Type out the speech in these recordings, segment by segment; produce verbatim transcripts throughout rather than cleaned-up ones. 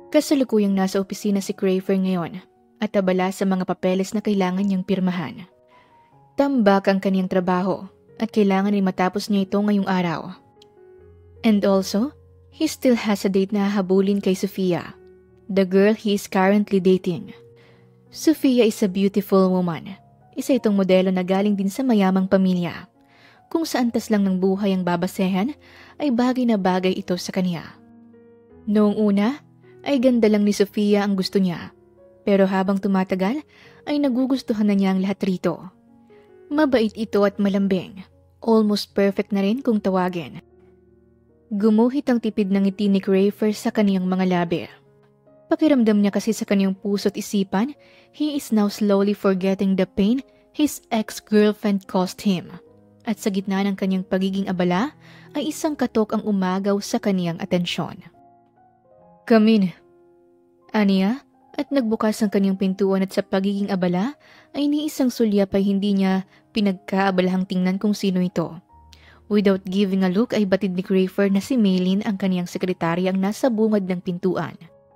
Kasalukuyang nasa opisina si CREFER ngayon at abala sa mga papeles na kailangan niyang pirmahan. Tambak ang kaniyang trabaho at kailangan ay matapos niya ito ngayong araw. And also, he still has a date na hahabulin kay Sofia, the girl he is currently dating. Sofia is a beautiful woman. Isa itong modelo na galing din sa mayamang pamilya. Kung sa antas lang ng buhay ang babasehan, ay bagay na bagay ito sa kaniya. Noong una, ay ganda lang ni Sofia ang gusto niya. Pero habang tumatagal, ay nagugustuhan na niya ang lahat rito. Mabait ito at malambing. Almost perfect na rin kung tawagin. Gumuhit ang tipid ng ngiti ni CREFER sa kaniyang mga labi. Pakiramdam niya kasi sa kaniyang puso't isipan, he is now slowly forgetting the pain his ex-girlfriend caused him. At sa gitna ng kaniyang pagiging abala, ay isang katok ang umagaw sa kaniyang atensyon. Come in. Aniya, at nagbukas ang kaniyang pintuan at sa pagiging abala, ay ni isang sulyap ay hindi niya pinagkaabalahang tingnan kung sino ito. Without giving a look ay batid ni CREFER na si Maylin ang kaniyang sekretarya ang nasa bungad ng pintuan.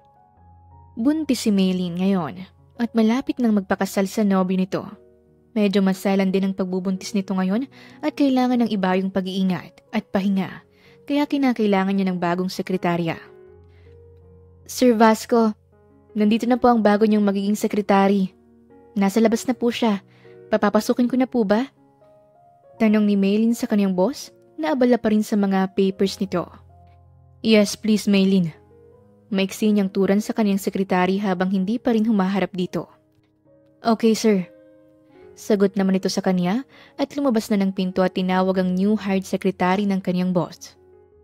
Buntis si Maylin ngayon at malapit nang magpakasal sa nobyo nito. Medyo maselan din ang pagbubuntis nito ngayon at kailangan ng iba yung pag-iingat at pahinga, kaya kinakailangan niya ng bagong sekretarya. Sir Vasco, nandito na po ang bago niyong magiging sekretary. Nasa labas na po siya. Papapasukin ko na po ba? Tanong ni Maylin sa kanyang boss na abala pa rin sa mga papers nito. Yes, please Maylin. Maiksi niyang turan sa kanyang sekretary habang hindi pa rin humaharap dito. Okay sir. Sagot naman ito sa kanya at lumabas na ng pinto at tinawag ang new hired secretary ng kanyang boss.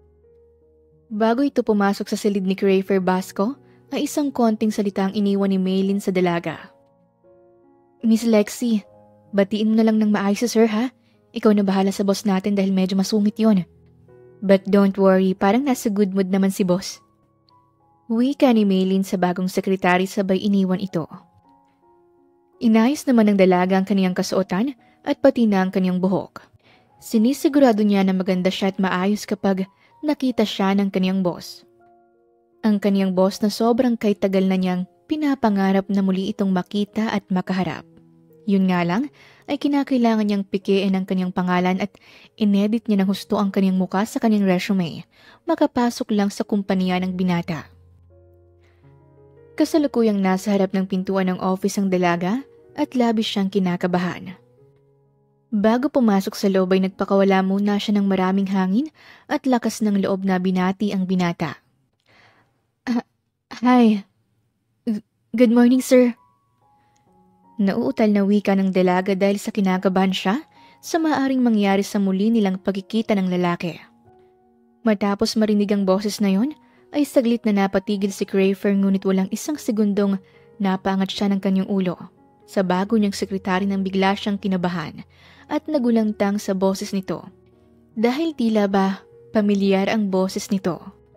Bago ito pumasok sa silid ni CREFER Vasco, ay isang konting salita ang iniwan ni Maylin sa dalaga. Miss Lexi, batiin mo na lang ng maayos sa sir ha? Ikaw na bahala sa boss natin dahil medyo masungit yon. But don't worry, parang nasa good mood naman si boss. Wika ni Maylin sa bagong sekretary sabay iniwan ito. Inayos naman ng dalaga ang kaniyang kasuotan at pati na ang kaniyang buhok. Sinisigurado niya na maganda siya at maayos kapag nakita siya ng kaniyang boss. Ang kaniyang boss na sobrang kay tagal na niyang pinapangarap na muli itong makita at makaharap. Yun nga lang ay kinakailangan niyang pikein ang kaniyang pangalan at inedit niya ng husto ang kaniyang muka sa kaniyang resume, makapasok lang sa kumpanya ng binata. Kasalukuyang nasa harap ng pintuan ng office ang dalaga at labis siyang kinakabahan. Bago pumasok sa loob ay nagpakawala muna siya ng maraming hangin at lakas ng loob na binati ang binata. Uh, hi. G- Good morning, sir. Nauutal na wika ng dalaga dahil sa kinakabahan siya sa maaaring mangyari sa muli nilang pagkikita ng lalaki. Matapos marinig ang boses na yon, ay saglit na napatigil si CREFER ngunit walang isang segundong napaangat siya ng kanyang ulo. Sa bago niyang sekretary nang bigla siyang kinabahan at nagulantang sa boses nito. Dahil tila ba pamilyar ang boses nito.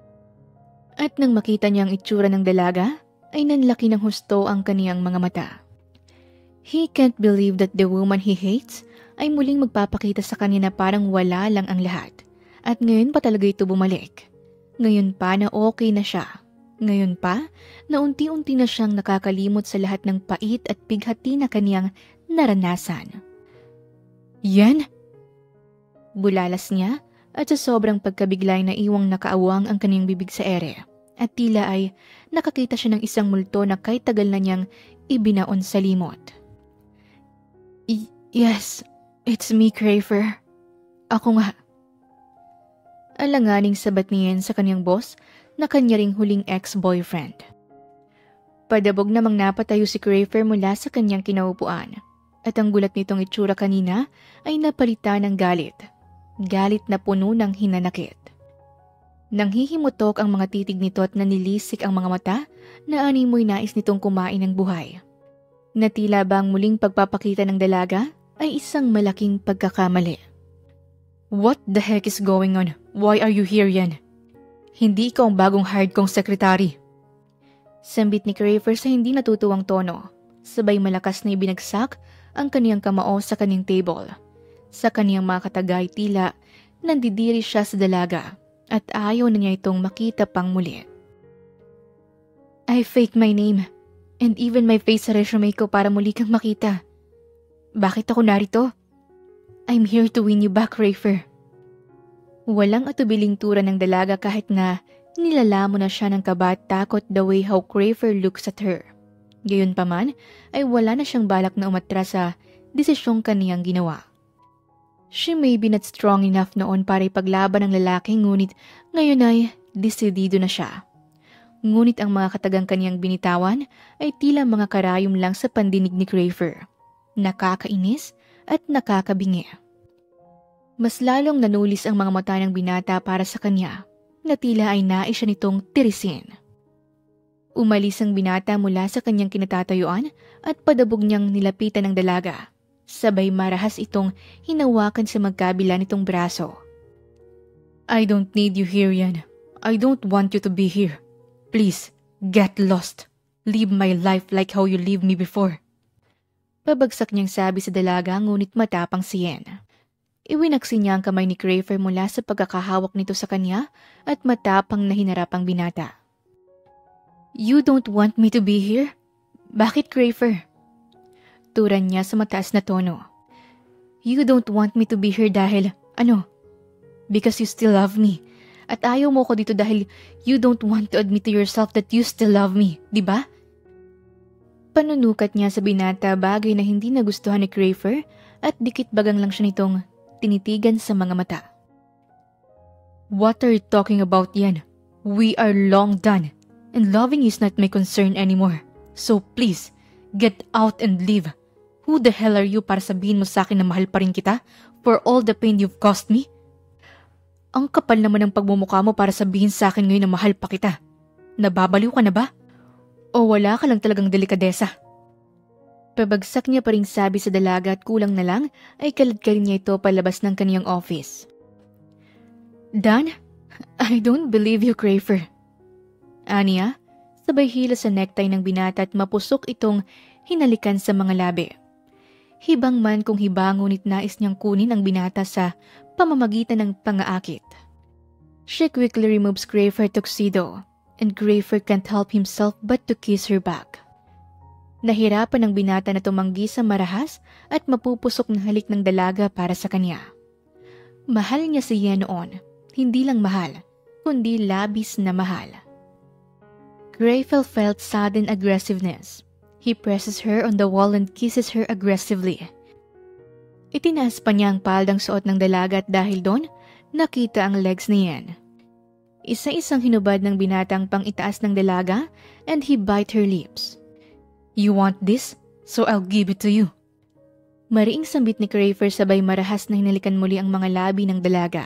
At nang makita niya ang itsura ng dalaga, ay nanlaki ng husto ang kaniyang mga mata. He can't believe that the woman he hates ay muling magpapakita sa kanya na parang wala lang ang lahat. At ngayon pa talaga ito bumalik. Ngayon pa na okay na siya. Ngayon pa na unti-unti na siyang nakakalimot sa lahat ng pait at bighati na kaniyang naranasan. Yan? Bulalas niya at sa sobrang pagkabiglay na iwang nakaawang ang kaniyang bibig sa ere. At tila ay nakakita siya ng isang multo na kay tagal na niyang ibinaon sa limot. Y- yes, it's me, CREFER. Ako nga. Alanganing sabat niyan sa kaniyang boss na kanya ring huling ex-boyfriend. Padabog namang napatayo si CREFER mula sa kanyang kinaupuan at ang gulat nitong itsura kanina ay napalitan ng galit. Galit na puno ng hinanakit. Nanghihimutok ang mga titig nito at nanilisik ang mga mata na animoy nais nitong kumain ng buhay. Na tila bang muling pagpapakita ng dalaga ay isang malaking pagkakamali. What the heck is going on? Why are you here yan? Hindi ikaw ang bagong hired kong sekretary. Sambit ni CREFER sa hindi natutuwang tono. Sabay malakas na ibinagsak ang kaniyang kamao sa kaniyang table. Sa kaniyang mga katagay tila nandidiri siya sa dalaga at ayaw na niya itong makita pang muli. I faked my name and even my face sa resume ko para muli kang makita. Bakit ako narito? I'm here to win you back, CREFER. Walang atubiling tura ng dalaga kahit na nilalamo na siya ng kaba at takot the way how CREFER looks at her. Gayunpaman ay wala na siyang balak na umatras sa desisyong kaniyang ginawa. She may be not strong enough noon para ipaglaban ng lalaki ngunit ngayon ay desidido na siya. Ngunit ang mga katagang kaniyang binitawan ay tila mga karayom lang sa pandinig ni CREFER. Nakakainis at nakakabingi. Mas lalong nanulis ang mga mata ng binata para sa kanya na tila ay nais siya nitong tirisin. Umalis ang binata mula sa kanyang kinatatayuan at padabog niyang nilapitan ng dalaga. Sabay marahas itong hinawakan sa magkabila nitong braso. I don't need you here, Yan. I don't want you to be here. Please, get lost. Live my life like how you lived me before. Pabagsak niyang sabi sa dalaga ngunit matapang si Yen. Iwinaksi niya ang kamay ni CREFER mula sa pagkakahawak nito sa kanya at matapang na hinarap ang binata. You don't want me to be here? Bakit, CREFER? Turan niya sa mataas na tono. You don't want me to be here dahil, ano? Because you still love me. At ayaw mo ko dito dahil you don't want to admit to yourself that you still love me, di ba? Panunukat niya sa binata bagay na hindi nagustuhan ni CREFER at dikit bagang lang siya nitong tinitigan sa mga mata. What are you talking about, Yan? We are long done. And loving is not my concern anymore. So please, get out and leave. Who the hell are you para sabihin mo sa akin na mahal pa rin kita for all the pain you've caused me? Ang kapal naman ng pagmumukha mo para sabihin sa akin ngayon na mahal pa kita. Nababaliw ka na ba? O wala ka lang talagang delikadesa? Pabagsak niya pa ring sabi sa dalaga at kulang na lang ay kalad-kalad niya ito palabas ng kaniyang office. Dan, I don't believe you, CREFER. Aniya, sabay hila sa necktie ng binata at mapusok itong hinalikan sa mga labi. Hibang man kung hiba ngunit nais niyang kunin ang binata sa pamamagitan ng pangaakit. She quickly removes CREFER tuxedo and CREFER can't help himself but to kiss her back. Nahirapan ang binata na tumanggi sa marahas at mapupusok na halik ng dalaga para sa kanya. Mahal niya si Yen noon, hindi lang mahal, kundi labis na mahal. CREFER felt sudden aggressiveness. He presses her on the wall and kisses her aggressively. Itinaas pa niya ang paldang suot ng dalaga at dahil doon, nakita ang legs ni Yen. Isa-isang hinubad ng binatang pang itaas ng dalaga and he bite her lips. You want this? So I'll give it to you. Mariing sambit ni CREFER sabay marahas na hinalikan muli ang mga labi ng dalaga.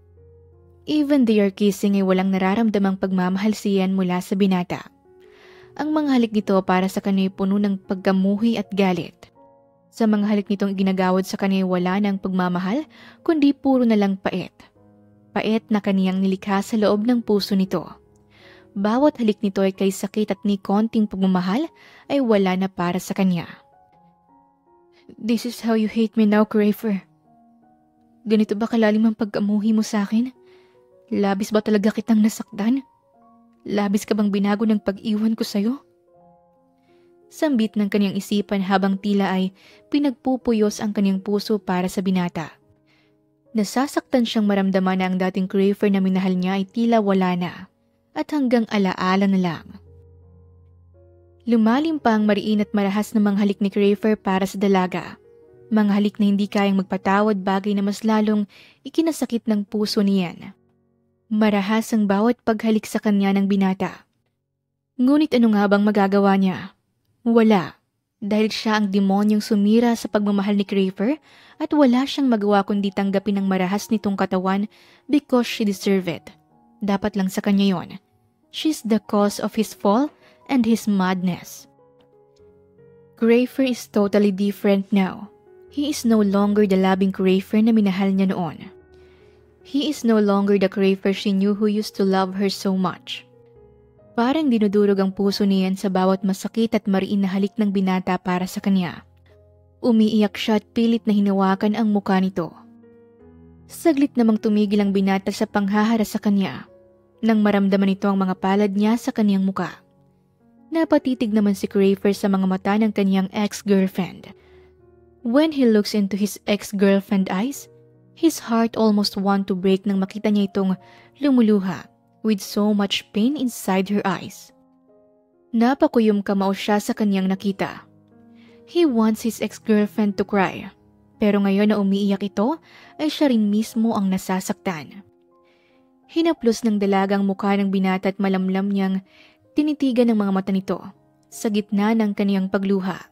Even they are kissing ay walang nararamdamang pagmamahal si Yen mula sa binata. Ang mga halik nito para sa kanya ay puno ng pagkamuhi at galit. Sa mga halik nitong ginagawad sa kanya ay wala ng pagmamahal kundi puro na lang pait. Pait na kaniyang nilikha sa loob ng puso nito. Bawat halik nito ay kay sakit at ni konting pagmamahal ay wala na para sa kanya. This is how you hate me now, CREFER. Ganito ba kalalim ang pagkamuhi mo sa akin? Labis ba talaga kitang nasaktan? Labis ka bang binago ng pag-iwan ko sa'yo? Sambit ng kanyang isipan habang tila ay pinagpupuyos ang kanyang puso para sa binata. Nasasaktan siyang maramdaman na ang dating CREFER na minahal niya ay tila wala na at hanggang alaala na lang. Lumalim pa ang mariin at marahas na mga halik ni CREFER para sa dalaga. Mga halik na hindi kayang magpatawad bagay na mas lalong ikinasakit ng puso niyan. Marahas ang bawat paghalik sa kanya ng binata. Ngunit ano nga bang magagawa niya? Wala, dahil siya ang demonyong sumira sa pagmamahal ni CREFER at wala siyang magawa kundi tanggapin ang marahas nitong katawan because she deserved it. Dapat lang sa kanya yon. She's the cause of his fall and his madness. CREFER is totally different now. He is no longer the loving CREFER na minahal niya noon. He is no longer the CREFER she knew who used to love her so much. Parang dinudurog ang puso niyan sa bawat masakit at mariin na halik ng binata para sa kanya. Umiiyak siya at pilit na hinawakan ang muka nito. Saglit namang tumigil ang binata sa panghahara sa kanya nang maramdaman nito ang mga palad niya sa kaniyang muka. Napatitig naman si CREFER sa mga mata ng kanyang ex-girlfriend. When he looks into his ex-girlfriend's eyes, his heart almost want to break nang makita niya itong lumuluha with so much pain inside her eyes. Napakuyom kamao siya sa kanyang nakita. He wants his ex-girlfriend to cry, pero ngayon na umiiyak ito ay siya rin mismo ang nasasaktan. Hinaplos ng dalagang mukha ng binata at malamlam niyang tinitigan ng mga mata nito sa gitna ng kaniyang pagluha.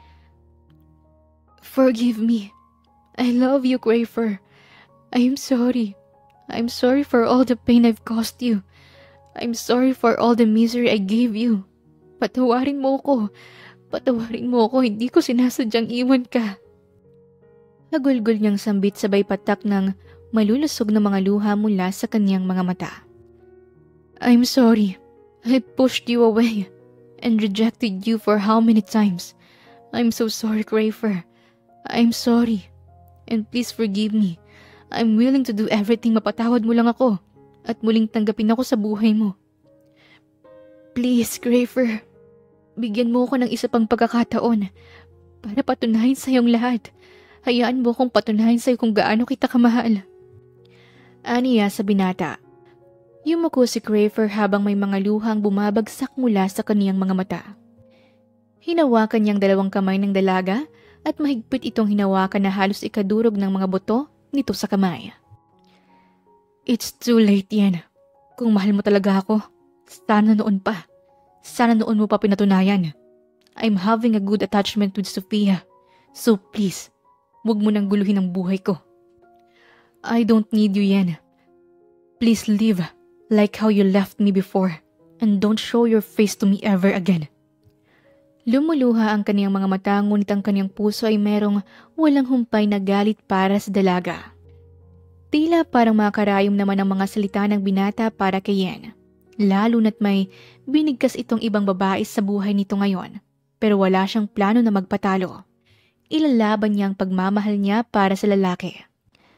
Forgive me. I love you, CREFER. I'm sorry. I'm sorry for all the pain I've caused you. I'm sorry for all the misery I gave you. Patawarin mo ko. Patawarin mo ko. Hindi ko sinasadyang iwan ka. Nagulgol niyang sambit sabay patak ng malulusog na mga luha mula sa kanyang mga mata. I'm sorry. I pushed you away and rejected you for how many times? I'm so sorry, CREFER. I'm sorry. And please forgive me. I'm willing to do everything mapatawad mo lang ako at muling tanggapin ako sa buhay mo. Please, CREFER. Bigyan mo ako ng isa pang pagkakataon para patunayan sa iyong lahat. Hayaan mo akong patunayan sa iyo kung gaano kita kamahal. Aniya sa binata. Yumuko si CREFER habang may mga luhang bumabagsak mula sa kaniyang mga mata. Hinawakan niyang dalawang kamay ng dalaga at mahigpit itong hinawakan na halos ikadurog ng mga buto nito sa kamay. It's too late yan. Kung mahal mo talaga ako, sana noon pa. Sana noon mo pa pinatunayan. I'm having a good attachment with Sophia. So please, huwag mo nang guluhin ang buhay ko. I don't need you yan. Please leave. Like how you left me before, and don't show your face to me ever again. Lumuluha ang kaniyang mga mata, ngunit ang kaniyang puso ay merong walang humpay na galit para sa dalaga. Tila parang makakarayom naman ang mga salita ng binata para kay Yen, lalo na't may binigkas itong ibang babae sa buhay nito ngayon, pero wala siyang plano na magpatalo. Ilalaban niya ang pagmamahal niya para sa lalaki.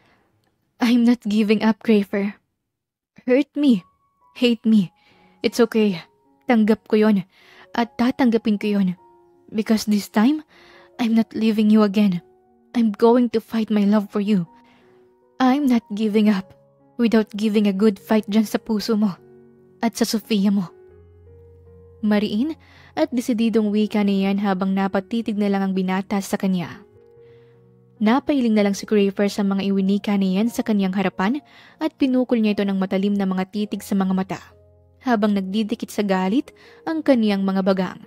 I'm not giving up, CREFER. Hurt me. Hate me. It's okay. Tanggap ko yon at tatanggapin ko yon. Because this time, I'm not leaving you again. I'm going to fight my love for you. I'm not giving up without giving a good fight dyan sa puso mo at sa Sophia mo. Mariin at desididong wika niyan habang napatitig na lang ang binata sa kanya. Napailing na lang si CREFER sa mga iwinika niyan sa kanyang harapan at pinukol niya ito ng matalim na mga titig sa mga mata habang nagdidikit sa galit ang kaniyang mga bagang.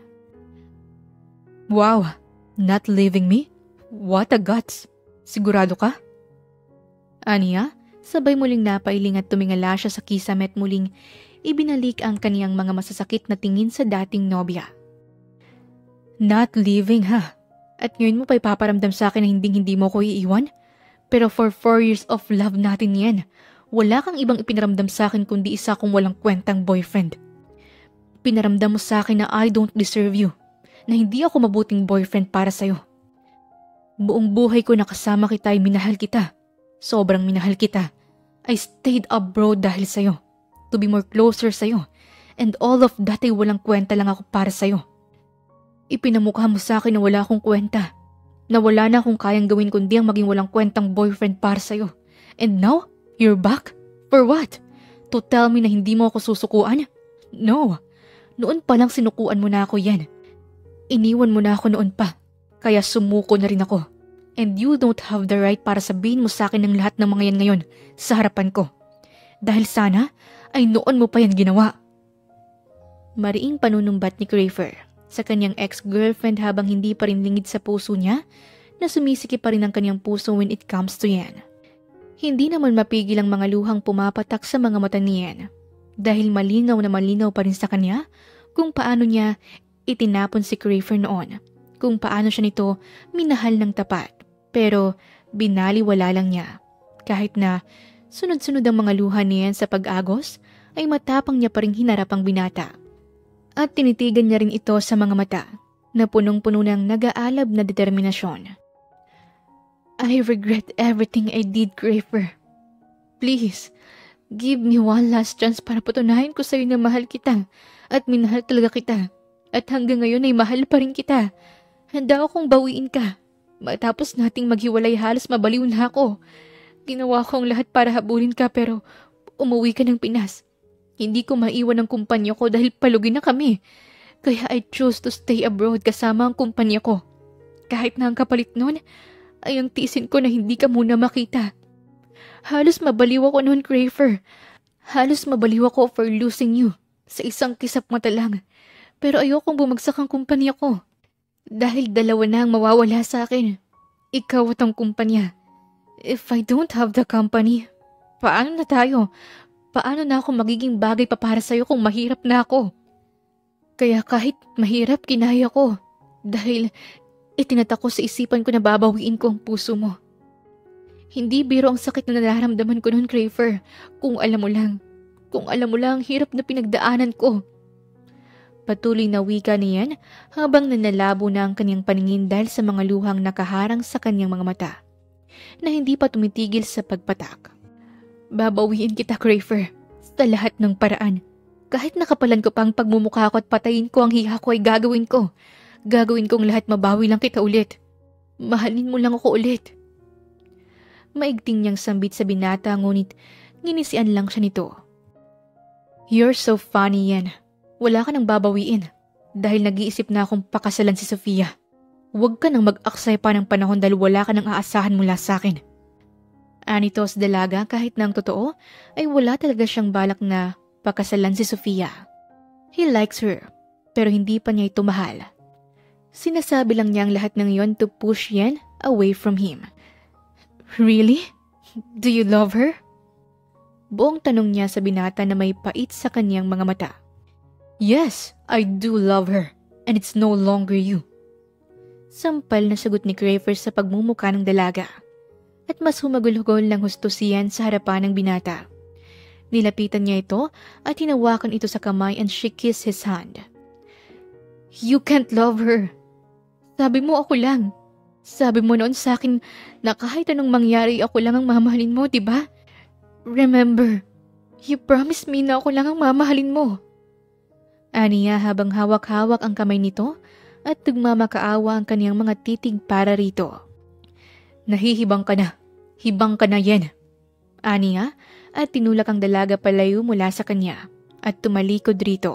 Wow! Not leaving me? What a guts! Sigurado ka? Aniya, sabay muling napailing at tumingala siya sa kisame at muling ibinalik ang kaniyang mga masasakit na tingin sa dating nobya. Not leaving, ha? At ngayon mo pa ipaparamdam sa akin na hinding-hindi mo ko iiwan? Pero for four years of love natin yan, wala kang ibang ipinaramdam sa akin kundi isa kong walang kwentang boyfriend. Pinaramdam mo sa akin na I don't deserve you, na hindi ako mabuting boyfriend para sa'yo. Buong buhay ko nakasama kita ay minahal kita. Sobrang minahal kita. I stayed abroad dahil sa'yo, to be more closer sa'yo, and all of that ay walang kwenta lang ako para sa'yo. Ipinamukha mo sa akin na wala akong kwenta, na wala na akong kayang gawin kundi ang maging walang kwentang boyfriend para sa'yo. And now, you're back? For what? To tell me na hindi mo ako susukuan? No. Noon pa lang sinukuan mo na ako yan. Iniwan mo na ako noon pa, kaya sumuko na rin ako. And you don't have the right para sabihin mo sa akin ng lahat ng mga yan ngayon sa harapan ko. Dahil sana ay noon mo pa yan ginawa. Mariing panunumbat ni CREFER sa kanyang ex-girlfriend habang hindi pa rin lingid sa puso niya na sumisiki pa rin ang kanyang puso when it comes to Yen. Hindi naman mapigil ang mga luhang pumapatak sa mga mata ni Yen dahil malinaw na malinaw pa rin sa kanya kung paano niya itinapon si CREFER noon, kung paano siya nito minahal ng tapat pero binaliwala lang niya. Kahit na sunod-sunod ang mga luha ni Yen sa pag-agos ay matapang niya pa rin hinarap ang binata. At tinitigan niya rin ito sa mga mata na punong-puno ng nag-aalab na determinasyon. I regret everything I did, CREFER. Please, give me one last chance para patunayan ko sa'yo na mahal kita at minahal talaga kita. At hanggang ngayon ay mahal pa rin kita. Handa akong bawiin ka. Matapos nating maghiwalay halos mabaliw na ako. Ginawa ko ang lahat para habulin ka pero umuwi ka ng Pinas. Hindi ko maiwan ang kumpanya ko dahil palugin na kami. Kaya I chose to stay abroad kasama ang kumpanya ko. Kahit na ang kapalit nun ay ang tiisin ko na hindi ka muna makita. Halos mabaliw ako noon, CREFER. Halos mabaliw ako for losing you sa isang kisap mata lang. Pero ayokong bumagsak ang kumpanya ko. Dahil dalawa na ang mawawala sa akin. Ikaw at ang kumpanya. If I don't have the company, paano na tayo? Paano na ako magiging bagay pa para sa'yo kung mahirap na ako? Kaya kahit mahirap, kinaya ko. Dahil itinatak ko sa isipan ko na babawiin ko ang puso mo. Hindi biro ang sakit na nararamdaman ko noon, CREFER. Kung alam mo lang. Kung alam mo lang ang hirap na pinagdaanan ko. Patuloy na wika niyan habang nanalabo na ang kanyang paningin dahil sa mga luhang nakaharang sa kanyang mga mata na hindi pa tumitigil sa pagpatak. Babawiin kita, CREFER, sa lahat ng paraan. Kahit nakapalan ko pang pagmumukha ko at patayin ko ang hiha ko ay gagawin ko. Gagawin kong lahat mabawi lang kita ulit. Mahalin mo lang ako ulit. Maigting niyang sambit sa binata ngunit nginisian lang siya nito. You're so funny, yan. Wala ka nang babawiin dahil nag-iisip na akong pakasalan si Sofia. Huwag ka nang mag-aksay pa ng panahon dahil wala ka nang aasahan mula sa akin. Anito sa dalaga kahit na ang totoo ay wala talaga siyang balak na pakasalan si Sofia. He likes her pero hindi pa niya ito mahal. Sinasabi lang niya ang lahat ng yon to push Yen away from him. Really? Do you love her? Buong tanong niya sa binata na may pait sa kanyang mga mata. Yes, I do love her, and it's no longer you. Sampal na sagot ni CREFER sa pagmumuka ng dalaga. At mas humagulhugol lang husto siyan sa harapan ng binata. Nilapitan niya ito at hinawakan ito sa kamay and she kissed his hand. You can't love her. Sabi mo ako lang. Sabi mo noon sa akin na kahit anong mangyari ako lang ang mamahalin mo, diba? Remember, you promised me na ako lang ang mamahalin mo. Aniya habang hawak-hawak ang kamay nito at nagmamakaawa ang kaniyang mga titig para rito. Nahihibang ka na. Hibang ka na, Yen. Aniya at tinulak ang dalaga palayo mula sa kanya at tumalikod rito.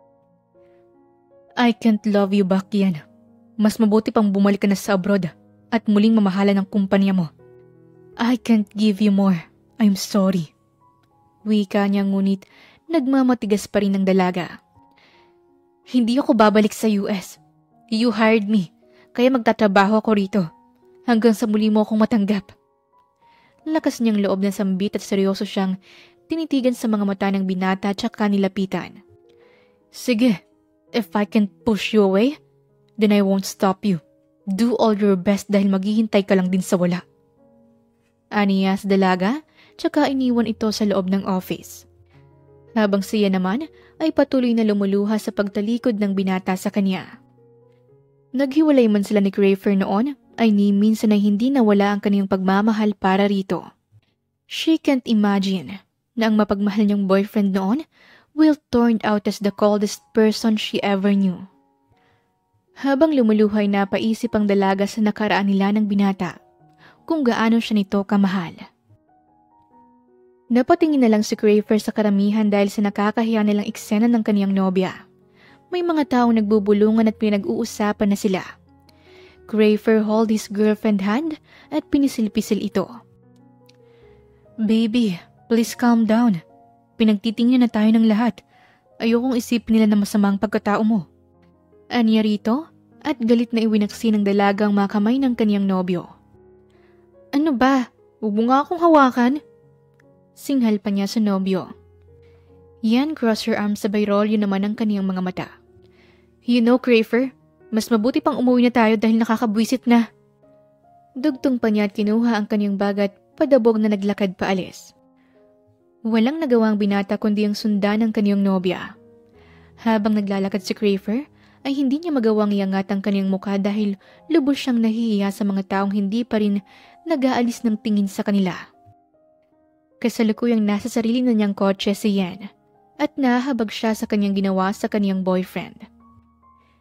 I can't love you back, Yen. Mas mabuti pang bumalik ka na sa abroad at muling mamahalan ng kumpanya mo. I can't give you more. I'm sorry. Wika niya ngunit nagmamatigas pa rin ang dalaga. Hindi ako babalik sa U S. You hired me, kaya magtatrabaho ako rito. Hanggang sa muli mo akong matanggap. Lakas niyang loob na sambit at seryoso siyang tinitigan sa mga mata ng binata at saka nilapitan. Sige, if I can push you away, then I won't stop you. Do all your best dahil maghihintay ka lang din sa wala. Aniya sa dalaga, tsaka iniwan ito sa loob ng office. Habang siya naman ay patuloy na lumuluha sa pagtalikod ng binata sa kanya. Naghiwalay man sila ni CREFER noon ay ni minsan ay hindi nawala ang kaniyang pagmamahal para rito. She can't imagine na ang mapagmahal niyang boyfriend noon will turn out as the coldest person she ever knew. Habang lumuluhay na paisip ang dalaga sa nakaraan nila ng binata kung gaano siya nito kamahal. Napatingin na lang si CREFER sa karamihan dahil sa nakakahiya nilang eksena ng kaniyang nobya. May mga taong nagbubulungan at pinag-uusapan na sila. CREFER hold his girlfriend hand at pinisil-pisil ito. Baby, please calm down. Pinagtitingnan na tayo ng lahat. Ayokong isipin nila na masama ang pagkatao mo. Aniya rito at galit na iwinaksi ng dalagang mga kamay ng kaniyang nobyo. Ano ba? Huwag mo nga akong hawakan. Singhal pa niya sa nobyo. Yan cross her arms sabay rolyo naman ang kaniyang mga mata. You know, CREFER, mas mabuti pang umuwi na tayo dahil nakakabwisit na. Dugtong pa niya at kinuha ang kaniyang bag at padabog na naglakad paalis. Walang nagawang binata kundi ang sundan ng kaniyang nobya. Habang naglalakad si CREFER, ay hindi niya magawang iangat ang kaniyang mukha dahil lubos siyang nahihiya sa mga taong hindi pa rin nag-aalis ng tingin sa kanila. Kasalukuyang nasa sarili na niyang kotse si Yen at nahabag siya sa kanyang ginawa sa kanyang boyfriend.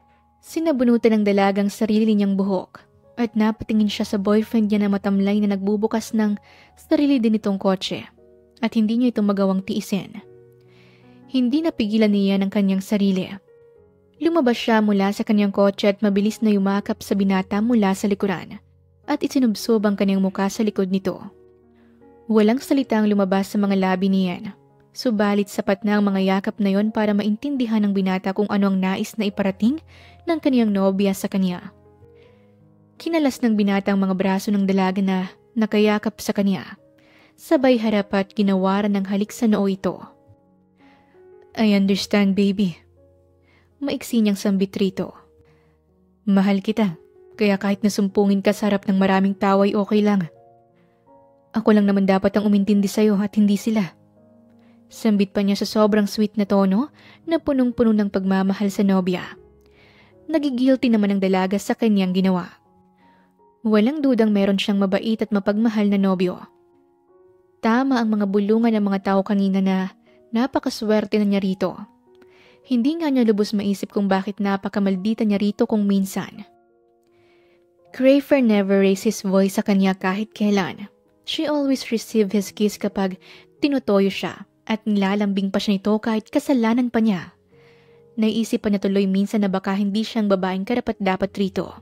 Sinabunutan ng dalagang sarili niyang buhok at napatingin siya sa boyfriend niya na matamlay na nagbubukas ng sarili din itong kotse at hindi niya ito magawang tiisin. Hindi napigilan niya ng kanyang sarili. Lumabas siya mula sa kanyang kotse at mabilis na yumakap sa binata mula sa likuran at isinubsob ang kanyang muka sa likod nito. Walang salitang lumabas sa mga labi niyan, subalit sapat na ang mga yakap na yon para maintindihan ng binata kung ano ang nais na iparating ng kaniyang nobya sa kanya. Kinalas ng binata ang mga braso ng dalaga na nakayakap sa kanya. Sabay harap at ginawaran ng halik sa noo ito. I understand, baby. Maiksi niyang sambit rito. Mahal kita, kaya kahit nasumpungin ka sa harap ng maraming tao ay okay lang. Ako lang naman dapat ang umintindi sa'yo at hindi sila. Sambit pa niya sa sobrang sweet na tono na punong-puno ng pagmamahal sa nobya. Nagigilty naman ang dalaga sa kanyang ginawa. Walang dudang meron siyang mabait at mapagmahal na nobyo. Tama ang mga bulungan ng mga tao kanina na napakaswerte na niya rito. Hindi nga niya lubos maisip kung bakit napakamaldita niya rito kung minsan. CREFER never raised his voice sa kanya kahit kailan. She always received his kiss kapag tinutoyo siya at nilalambing pa siya nito kahit kasalanan pa niya. Naiisip pa niya tuloy minsan na baka hindi siyang babaeng karapat-dapat rito.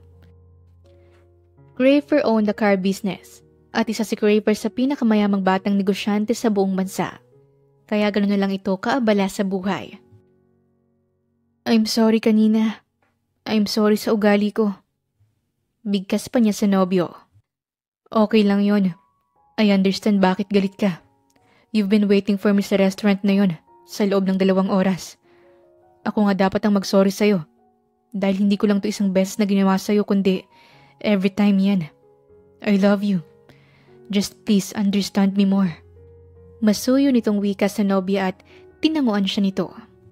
CREFER owned the car business at isa si CREFER sa pinakamayamang batang negosyante sa buong bansa. Kaya gano'n na lang ito kaabala sa buhay. I'm sorry kanina. I'm sorry sa ugali ko. Bigkas pa niya sa nobyo. Okay lang yon. I understand bakit galit ka. You've been waiting for me sa restaurant na yon sa loob ng dalawang oras. Ako nga dapat ang mag-sorry sa'yo. Dahil hindi ko lang to isang beses na ginawa sa'yo kundi every time yan. I love you. Just please understand me more. Masuyo nitong wika sa nobya at tinanguan siya nito.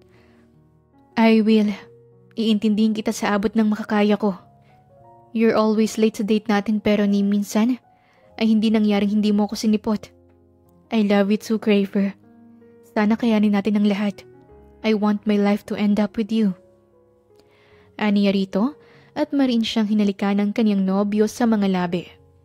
I will. Iintindihin kita sa abot ng makakaya ko. You're always late sa date natin pero ni minsan ay hindi nangyaring hindi mo ako sinipot. I love you too, CREFER. Sana kayanin natin ang lahat. I want my life to end up with you. Aniya rito at mariin siyang hinalikan ng kanyang nobyo sa mga labi.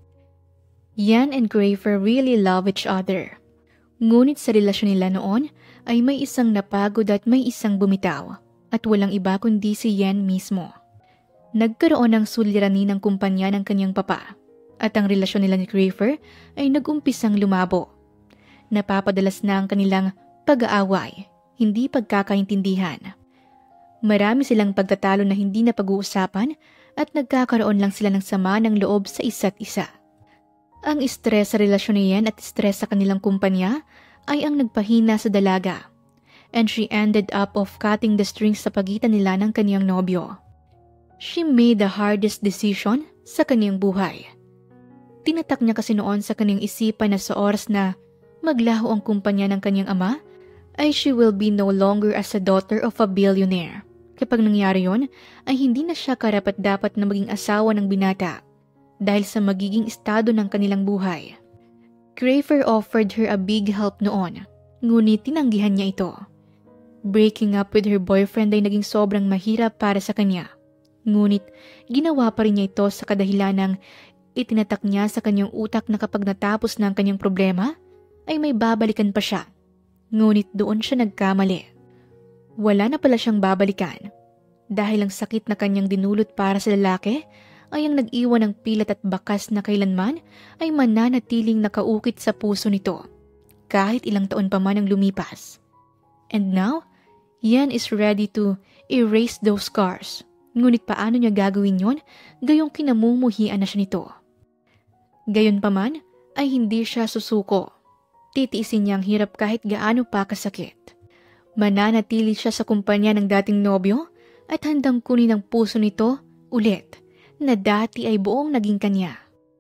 Yan and CREFER really love each other. Ngunit sa relasyon nila noon ay may isang napagod at may isang bumitaw at walang iba kundi si Yan mismo. Nagkaroon ng suliranin ng kumpanya ng kanyang papa at ang relasyon nila ni CREFER ay nag-umpisang lumabo. Napapadalas na ang kanilang pag-aaway, hindi pagkakaintindihan. Marami silang pagtatalo na hindi na pag-uusapan at nagkakaroon lang sila ng sama ng loob sa isa't isa. Ang stress sa relasyon niyan at stress sa kanilang kumpanya ay ang nagpahina sa dalaga. And she ended up of cutting the strings sa pagitan nila ng kanyang nobyo. She made the hardest decision sa kanyang buhay. Tinatak niya kasi noon sa kanyang isipan na sa oras na maglaho ang kumpanya ng kanyang ama, ay she will be no longer as a daughter of a billionaire. Kapag nangyari yon, ay hindi na siya karapat-dapat na maging asawa ng binata dahil sa magiging estado ng kanilang buhay. CREFER offered her a big help noon, ngunit tinanggihan niya ito. Breaking up with her boyfriend ay naging sobrang mahirap para sa kanya. Ngunit ginawa pa rin niya ito sa kadahilanang itinatak niya sa kanyang utak na kapag natapos na ang kanyang problema, ay may babalikan pa siya. Ngunit doon siya nagkamali. Wala na pala siyang babalikan. Dahil ang sakit na kanyang dinulot para sa lalaki ay ang nag-iwan ng pilat at bakas na kailanman ay mananatiling nakaukit sa puso nito. Kahit ilang taon pa man ang lumipas. And now, Yan is ready to erase those scars. Ngunit paano niya gagawin yon gayong kinamumuhian na siya nito? Gayon pa man ay hindi siya susuko. Titiisin niya ang hirap kahit gaano pa kasakit. Mananatili siya sa kumpanya ng dating nobyo at handang kunin ang puso nito ulit na dati ay buong naging kanya.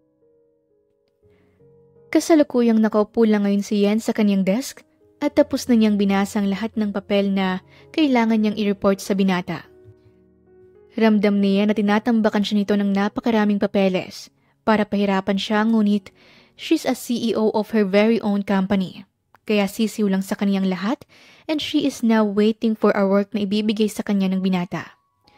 Kasalukuyang nakaupo lang ngayon si Yan sa kanyang desk at tapos na niyang binasa ang lahat ng papel na kailangan niyang i-report sa binata. Ramdam niya na tinatambakan siya nito ng napakaraming papeles para pahirapan siya, ngunit she's a C E O of her very own company. Kaya sisiw lang sa kaniyang lahat and she is now waiting for a work na ibibigay sa kanya ng binata.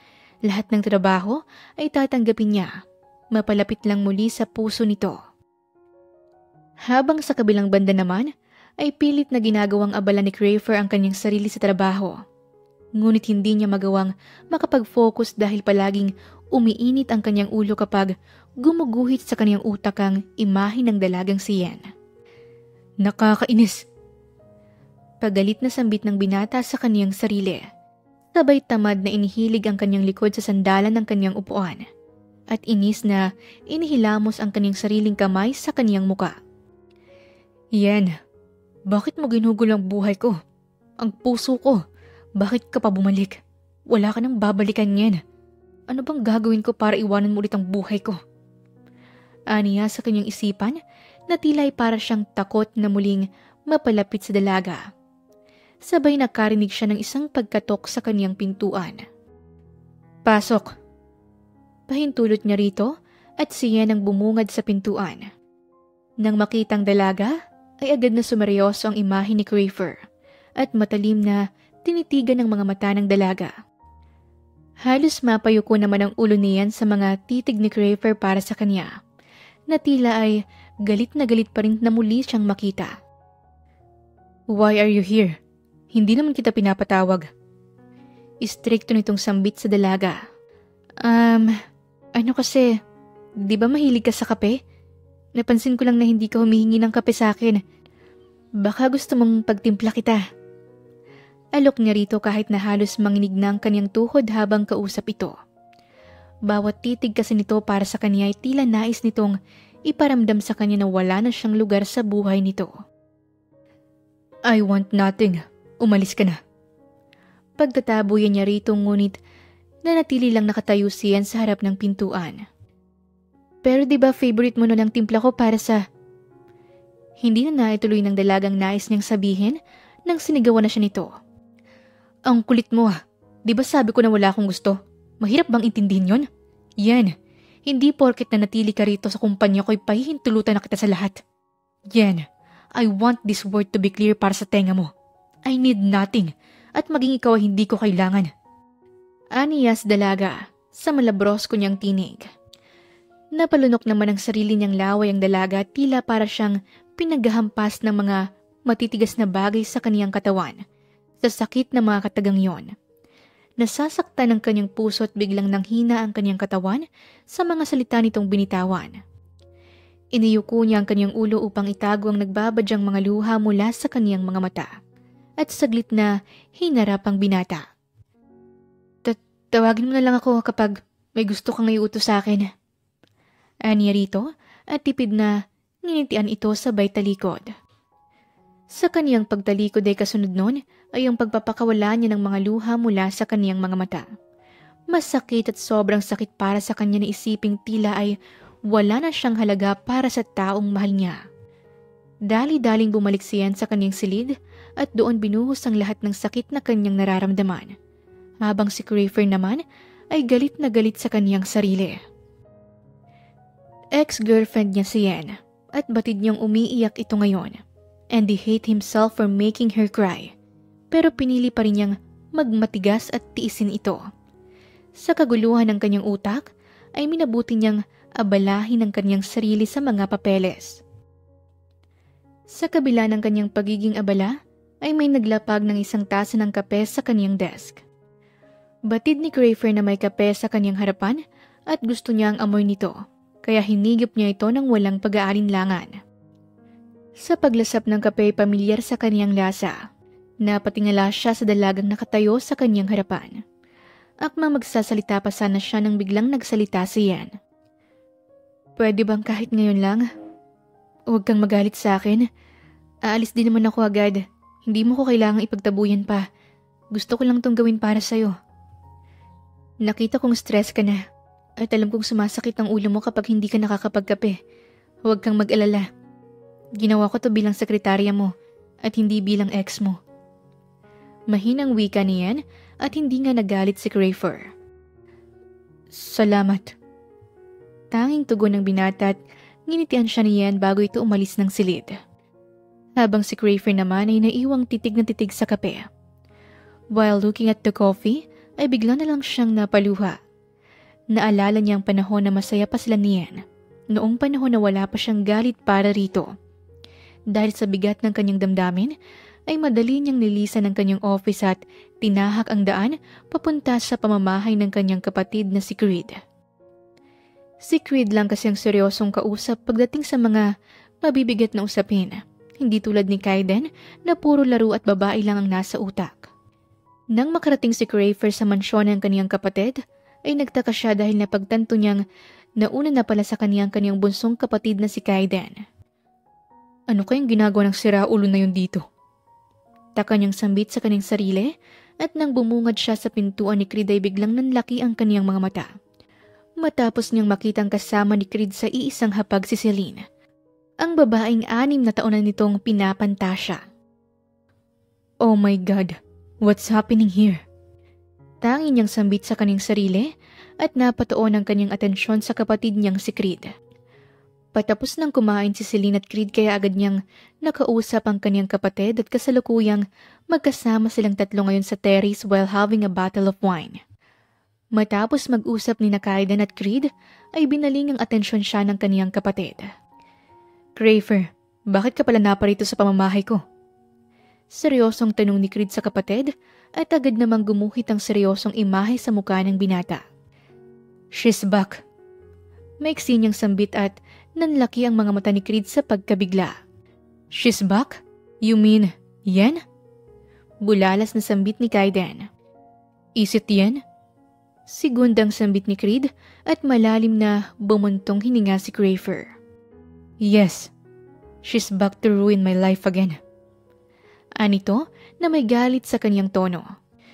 Lahat ng trabaho ay tatanggapin niya. Mapalapit lang muli sa puso nito. Habang sa kabilang banda naman, ay pilit na ginagawang abala ni CREFER ang kanyang sarili sa trabaho. Ngunit hindi niya magawang makapag-focus dahil palaging umiinit ang kanyang ulo kapag gumuguhit sa kanyang utak ang imahe ng dalagang si Yen. Nakakainis! Pagalit na sambit ng binata sa kanyang sarili. Sabay tamad na inihilig ang kanyang likod sa sandalan ng kanyang upuan. At inis na inihilamos ang kanyang sariling kamay sa kanyang muka. Yen, bakit mo ginugol ang buhay ko? Ang puso ko, bakit ka pa bumalik? Wala ka nang babalikan yan. Ano bang gagawin ko para iwanan mo ulit ang buhay ko? Aniya sa kanyang isipan na tila'y para siyang takot na muling mapalapit sa dalaga. Sabay nakarinig siya ng isang pagkatok sa kanyang pintuan. Pasok! Pahintulot niya rito at siya nang bumungad sa pintuan. Nang makitang dalaga, ay agad na sumeryoso ang imahe ni CREFER at matalim na tinitigan ng mga mata ng dalaga. Halos mapayuko naman ang ulo niyan sa mga titig ni CREFER para sa kanya, na tila ay galit na galit pa rin na muli siyang makita. Why are you here? Hindi naman kita pinapatawag. Istrikto nitong sambit sa dalaga. Um, ano kasi, di ba mahilig ka sa kape? Napansin ko lang na hindi ka humihingi ng kape sa akin. Baka gusto mong pagtimpla kita. Alok niya rito kahit na halos manginig na ang kanyang tuhod habang kausap ito. Bawat titig kasi nito para sa kanya ay tila nais nitong iparamdam sa kanya na wala na siyang lugar sa buhay nito. I want nothing. Umalis ka na. Pagtatabuyan niya rito ngunit nanatili lang nakatayo siyan sa harap ng pintuan. Pero di ba favorite mo nun ang timpla ko para sa... Hindi na naituloy ng dalagang nais niyang sabihin nang sinigawan na siya nito. Ang kulit mo ah. Di ba sabi ko na wala akong gusto? Mahirap bang intindihin yon? Yan. Hindi porket na natili ka rito sa kumpanya ko'y pahihintulutan na kita sa lahat. Yan. I want this word to be clear para sa tenga mo. I need nothing. At maging ikaw ay hindi ko kailangan. Aniyas dalaga sa malabros ko niyang tinig. Napalunok naman ang sarili niyang laway ang dalaga at tila para siyang pinaghahampas ng mga matitigas na bagay sa kaniyang katawan sa sakit na mga katagang yon. Nasasaktan ang kanyang puso at biglang nanghina ang kanyang katawan sa mga salita nitong binitawan. Iniyuko niya ang kanyang ulo upang itago ang nagbabadyang mga luha mula sa kaniyang mga mata at saglit na hinarap ang binata. Tawagin mo na lang ako kapag may gusto kang iutos sa akin. Aniya rito at tipid na ninitian ito sabay talikod. Sa kaniyang pagtalikod ay kasunod nun ay ang pagpapakawala niya ng mga luha mula sa kaniyang mga mata. Masakit at sobrang sakit para sa kanya na isiping tila ay wala na siyang halaga para sa taong mahal niya. Dali-daling bumalik siyan sa kaniyang silid at doon binuhos ang lahat ng sakit na kanyang nararamdaman. Habang si CREFER naman ay galit na galit sa kaniyang sarili. Ex-girlfriend niya si Yen at batid niyang umiiyak ito ngayon. And he hate himself for making her cry. Pero pinili pa rin niyang magmatigas at tiisin ito. Sa kaguluhan ng kanyang utak ay minabuti niyang abalahin ang kanyang sarili sa mga papeles. Sa kabila ng kanyang pagiging abala ay may naglapag ng isang tasa ng kape sa kanyang desk. Batid ni CREFER na may kape sa kanyang harapan at gusto niya ang amoy nito, kaya hinigop niya ito ng walang pag-aalinlangan. Sa paglasap ng kape ay pamilyar sa kanyang lasa, napatingala siya sa dalagang nakatayo sa kanyang harapan. Akmang magsasalita pa sana siya nang biglang nagsalita si Yen. Pwede bang kahit ngayon lang? Huwag kang magalit sa akin. Aalis din naman ako agad. Hindi mo ko kailangang ipagtabuyan pa. Gusto ko lang tong gawin para sa'yo. Nakita kong stress ka na at alam kong sumasakit ang ulo mo kapag hindi ka nakakapagkape. Huwag kang mag-alala. Ginawa ko to bilang sekretarya mo at hindi bilang ex mo. Mahinang wika niyan at hindi nga nagalit si CREFER. Salamat. Tanging tugon ng binata at nginitian siya niyan bago ito umalis ng silid. Habang si CREFER naman ay naiwang titig na titig sa kape. While looking at the coffee, ay bigla na lang siyang napaluha Naalala niya ang panahon na masaya pa sila niyan, noong panahon na wala pa siyang galit para rito. Dahil sa bigat ng kanyang damdamin, ay madali niyang nilisan ang kanyang office at tinahak ang daan papunta sa pamamahay ng kanyang kapatid na si Creed. Si Creed lang kasi ang seryosong kausap pagdating sa mga mabibigat na usapin, hindi tulad ni Kaiden na puro laro at babae lang ang nasa utak. Nang makarating si CREFER sa mansyon ng kaniyang kapatid, ay nagtaka siya dahil napagtanto niyang nauna na pala sa kaniyang kaniyang bunsong kapatid na si Kaiden. Ano kayang ginagawa ng siraulo na yun dito? Taka niyang sambit sa kaniyang sarili at nang bumungad siya sa pintuan ni Creed ay biglang nanlaki ang kaniyang mga mata. Matapos niyang makitang kasama ni Creed sa iisang hapag si Celine, ang babaeng anim na taon na nitong pinapantasya. Oh my God, what's happening here? Tangi niyang sambit sa kaniyang sarili at napatuon ang kaniyang atensyon sa kapatid niyang si Creed. Patapos nang kumain si Celine at Creed kaya agad niyang nakausap ang kaniyang kapatid at kasalukuyang magkasama silang tatlo ngayon sa terrace while having a bottle of wine. Matapos mag-usap ni Kaiden at Creed ay binaling ang atensyon siya ng kaniyang kapatid. CREFER, bakit ka pala naparito sa pamamahay ko? Seryosong tanong ni Creed sa kapatid at agad namang gumuhit ang seryosong imahe sa mukha ng binata. She's back. Maiksi niyang sambit at nanlaki ang mga mata ni Creed sa pagkabigla. She's back? You mean, Yen? Bulalas na sambit ni Kaiden. Is it Yen? Sigundang sambit ni Creed at malalim na bumuntong hininga si CREFER. Yes, she's back to ruin my life again. Anito na may galit sa kaniyang tono.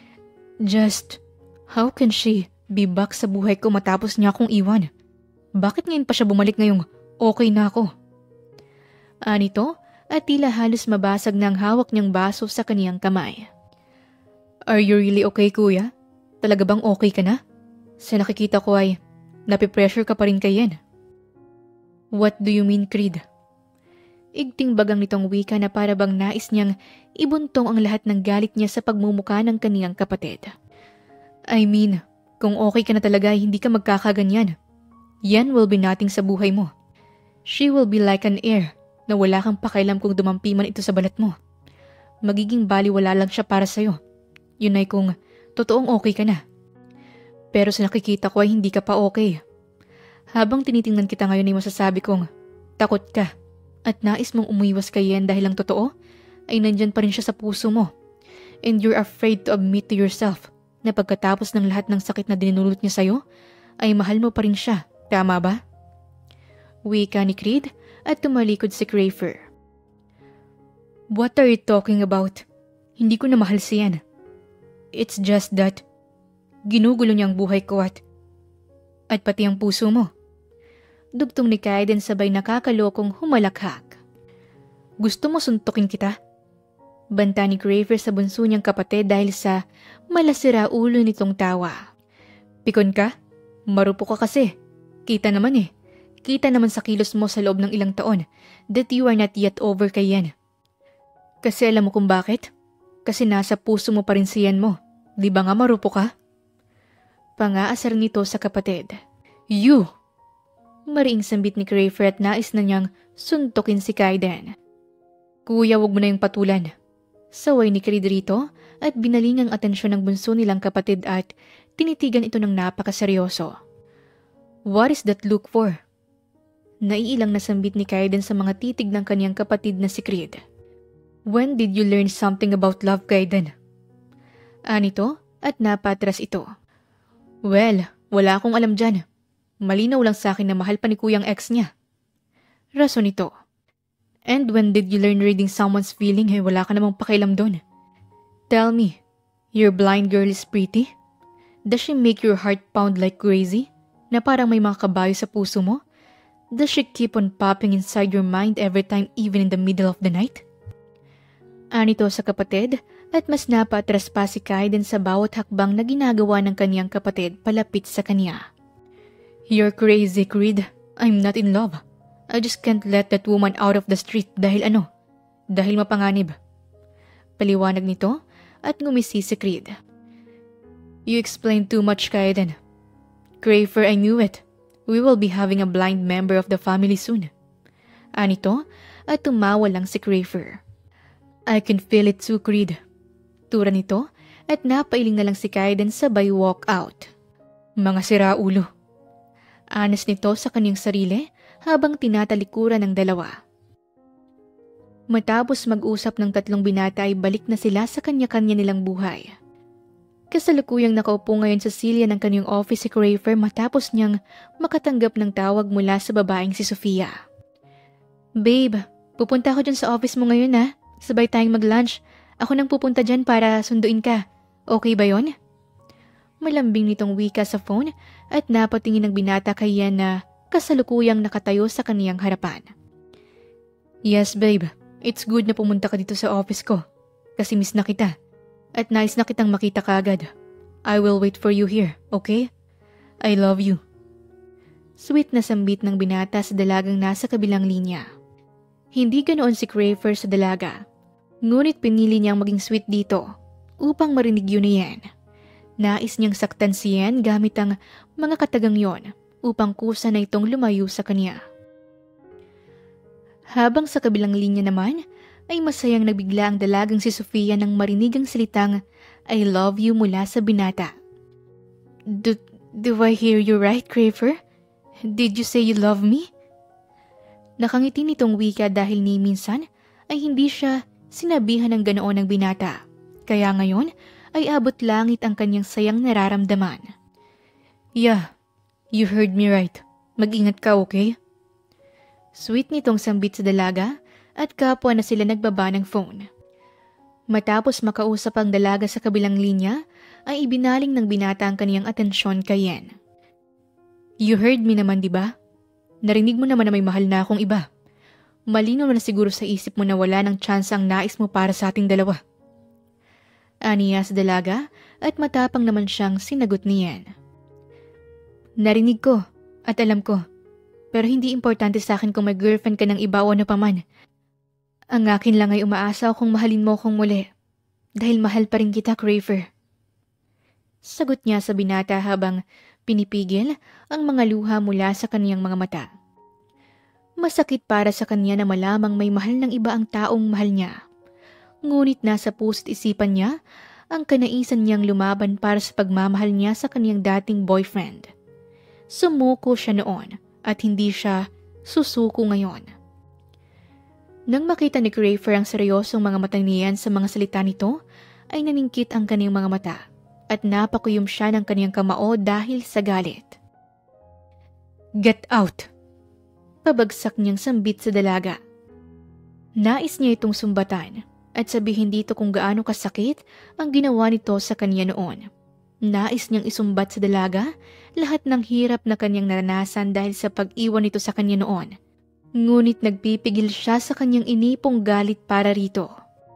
Just, how can she be back sa buhay ko matapos niya akong iwan? Bakit ngayon pa siya bumalik ngayong okay na ako? Anito at tila halos mabasag na ang hawak niyang baso sa kaniyang kamay. Are you really okay, kuya? Talaga bang okay ka na? Sa nakikita ko ay napipressure ka pa rin kay Yen. What do you mean, Creed? Igting bagang nitong wika na para bang nais niyang ibuntong ang lahat ng galit niya sa pagmumuka ng kaniyang kapatid. I mean, kung okay ka na talaga ay hindi ka magkakaganyan. Yan will be nothing sa buhay mo. She will be like an air na wala kang pakialam kung dumampi man ito sa balat mo. Magiging baliwala lang siya para sa'yo. Yun ay kung totoong okay ka na. Pero sa nakikita ko ay hindi ka pa okay. Habang tinitingnan kita ngayon ay masasabi kong takot ka at nais mong umiwas kay Yen dahil ang totoo ay nandyan pa rin siya sa puso mo. And you're afraid to admit to yourself na pagkatapos ng lahat ng sakit na dinulot niya sa'yo ay mahal mo pa rin siya. Tama ba? Wika ni Creed at tumalikod si CREFER. What are you talking about? Hindi ko na mahal si Yen. It's just that ginugulo niya ang buhay ko at at pati ang puso mo. Dugtong ni Kaiden sabay nakakalokong humalakhak. Gusto mo suntukin kita? Banta ni CREFER sa bunso niyang kapatid dahil sa malasira ulo nitong tawa. Pikon ka? Marupo ka kasi. Kita naman eh. Kita naman sa kilos mo sa loob ng ilang taon that you are not yet over kay Yen. Kasi alam mo kung bakit? Kasi nasa puso mo pa rin si Yen mo. Di ba nga marupo ka? Pangaasar nito sa kapatid. You! Mariing sambit ni CREFER at nais na niyang suntukin si Kaiden. Kuya, wag mo na yung patulan. Saway ni Creed rito at binaling ang atensyon ng bunso nilang kapatid at tinitigan ito ng napakaseryoso. What is that look for? Naiilang nasambit ni Kaiden sa mga titig ng kaniyang kapatid na si Creed. When did you learn something about love, Kaiden? Anito at napatras ito. Well, wala akong alam dyan. Malinaw lang sa akin na mahal pa ni kuyang ex niya. Rason ito. And when did you learn reading someone's feeling ay wala ka namang pakialam doon? Tell me, your blind girl is pretty? Does she make your heart pound like crazy? Na parang may mga kabayo sa puso mo? Does she keep on popping inside your mind every time even in the middle of the night? Anito sa kapatid at mas napatras pa si Kaiden sa bawat hakbang na ginagawa ng kaniyang kapatid palapit sa kaniya. You're crazy, Creed. I'm not in love. I just can't let that woman out of the street dahil ano? Dahil mapanganib. Paliwanag nito at ngumisi si Creed. You explain too much, Kaiden. CREFER, I knew it. We will be having a blind member of the family soon. Anito at tumawa lang si CREFER. I can feel it too, Creed. Tura nito at napailing na lang si Kaiden sabay walk out. Mga siraulo. Anas nito sa kanyang sarili habang tinatalikuran ng dalawa. Matapos mag-usap ng tatlong binata ay balik na sila sa kanya-kanya nilang buhay. Kasalukuyang nakaupo ngayon sa silya ng kanyang office si CREFER matapos niyang makatanggap ng tawag mula sa babaeng si Sofia. Babe, pupunta ako dyan sa office mo ngayon ha. Sabay tayong mag-lunch. Ako nang pupunta dyan para sunduin ka. Okay ba yon? Malambing nitong wika sa phone at napatingin ng binata kay Yan na kasalukuyang nakatayo sa kaniyang harapan. Yes babe, it's good na pumunta ka dito sa office ko. Kasi miss na kita. At nais na kitang makita kaagad. I will wait for you here, okay? I love you. Sweet na sambit ng binata sa dalagang nasa kabilang linya. Hindi ganoon si CREFER sa dalaga. Ngunit pinili niyang maging sweet dito upang marinig yun ni Yan. Nais niyang saktan si Yan gamit ang mga katagang yon upang kusa na itong lumayo sa kanya. Habang sa kabilang linya naman, ay masayang nabigla ang dalagang si Sofia nang marinig ang salitang I love you mula sa binata. Do, do I hear you right, CREFER? Did you say you love me? Nakangiti nitong wika dahil ni minsan ay hindi siya sinabihan ng ganoon ng binata. Kaya ngayon ay abot langit ang kanyang sayang nararamdaman. Yeah, you heard me right. Mag-ingat ka, okay? Sweet nitong sambit sa dalaga at kapwa na sila nagbaba ng phone. Matapos makausap ang dalaga sa kabilang linya, ay ibinaling ng binata ang kaniyang atensyon kay Yan. You heard me naman, di ba? Narinig mo naman na may mahal na akong iba. Malinaw na siguro sa isip mo na wala ng tsansa ang nais mo para sa ating dalawa. Aniya sa dalaga at matapang naman siyang sinagot ni Yan. Narinig ko at alam ko, pero hindi importante sa akin kung may girlfriend ka ng iba o ano paman. Ang akin lang ay umaasa kung mahalin mo kong muli. Dahil mahal pa rin kita, CREFER. Sagot niya sa binata habang pinipigil ang mga luha mula sa kaniyang mga mata. Masakit para sa kanya na malamang may mahal ng iba ang taong mahal niya. Ngunit nasa puso't isipan niya ang kanaisan niyang lumaban para sa pagmamahal niya sa kaniyang dating boyfriend. Sumuko siya noon at hindi siya susuko ngayon. Nang makita ni CREFER ang seryosong mga mata niyan sa mga salita nito, ay naningkit ang kaniyang mga mata at napakuyom siya ng kaniyang kamao dahil sa galit. Get out! Pabagsak niyang sambit sa dalaga. Nais niya itong sumbatan at sabihin dito kung gaano kasakit ang ginawa nito sa kanya noon. Nais niyang isumbat sa dalaga lahat ng hirap na kanyang naranasan dahil sa pag-iwan nito sa kanya noon. Ngunit nagpipigil siya sa kanyang inipong galit para rito.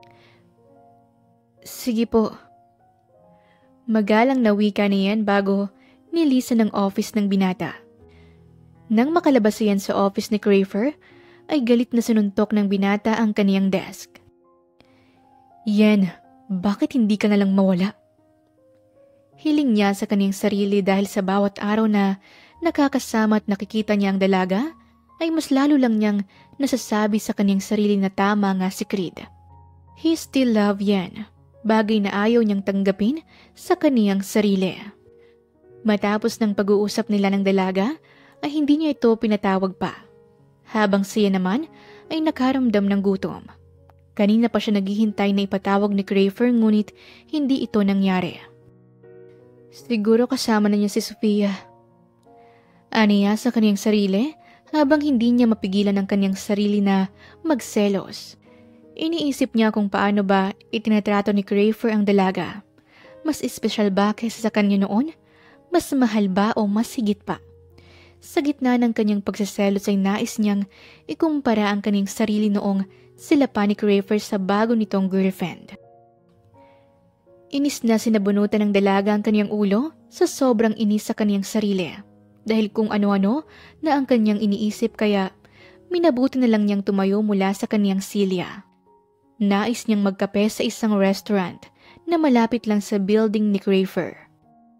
Sige po. Magalang na wika niyan bago nilisan ng office ng binata. Nang makalabas siyan sa office ni CREFER, ay galit na sinuntok ng binata ang kaniyang desk. Yan, bakit hindi ka nalang mawala? Hiling niya sa kaniyang sarili dahil sa bawat araw na nakakasama at nakikita niya ang dalaga, ay mas lalo lang niyang nasasabi sa kaniyang sarili na tama nga si Creed. He still love Yan, bagay na ayaw niyang tanggapin sa kaniyang sarili. Matapos ng pag-uusap nila ng dalaga, ay hindi niya ito pinatawag pa. Habang siya naman ay nakaramdam ng gutom. Kanina pa siya naghihintay na ipatawag ni CREFER ngunit hindi ito nangyari. Siguro kasama na niya si Sofia. Aniya sa kaniyang sarili, habang hindi niya mapigilan ang kanyang sarili na magselos. Iniisip niya kung paano ba itinatrato ni CREFER ang dalaga. Mas espesyal ba kaysa sa kanya noon? Mas mahal ba o mas higit pa? Sa gitna ng kanyang pagsaselos ay nais niyang ikumpara ang kanyang sarili noong sila pa ni CREFER sa bago nitong girlfriend. Inis na sinabunutan ng dalaga ang kanyang ulo sa sobrang inis sa kanyang sarili. Dahil kung ano-ano na ang kanyang iniisip kaya minabuti na lang niyang tumayo mula sa kanyang silya. Nais niyang magkape sa isang restaurant na malapit lang sa building ni CREFER.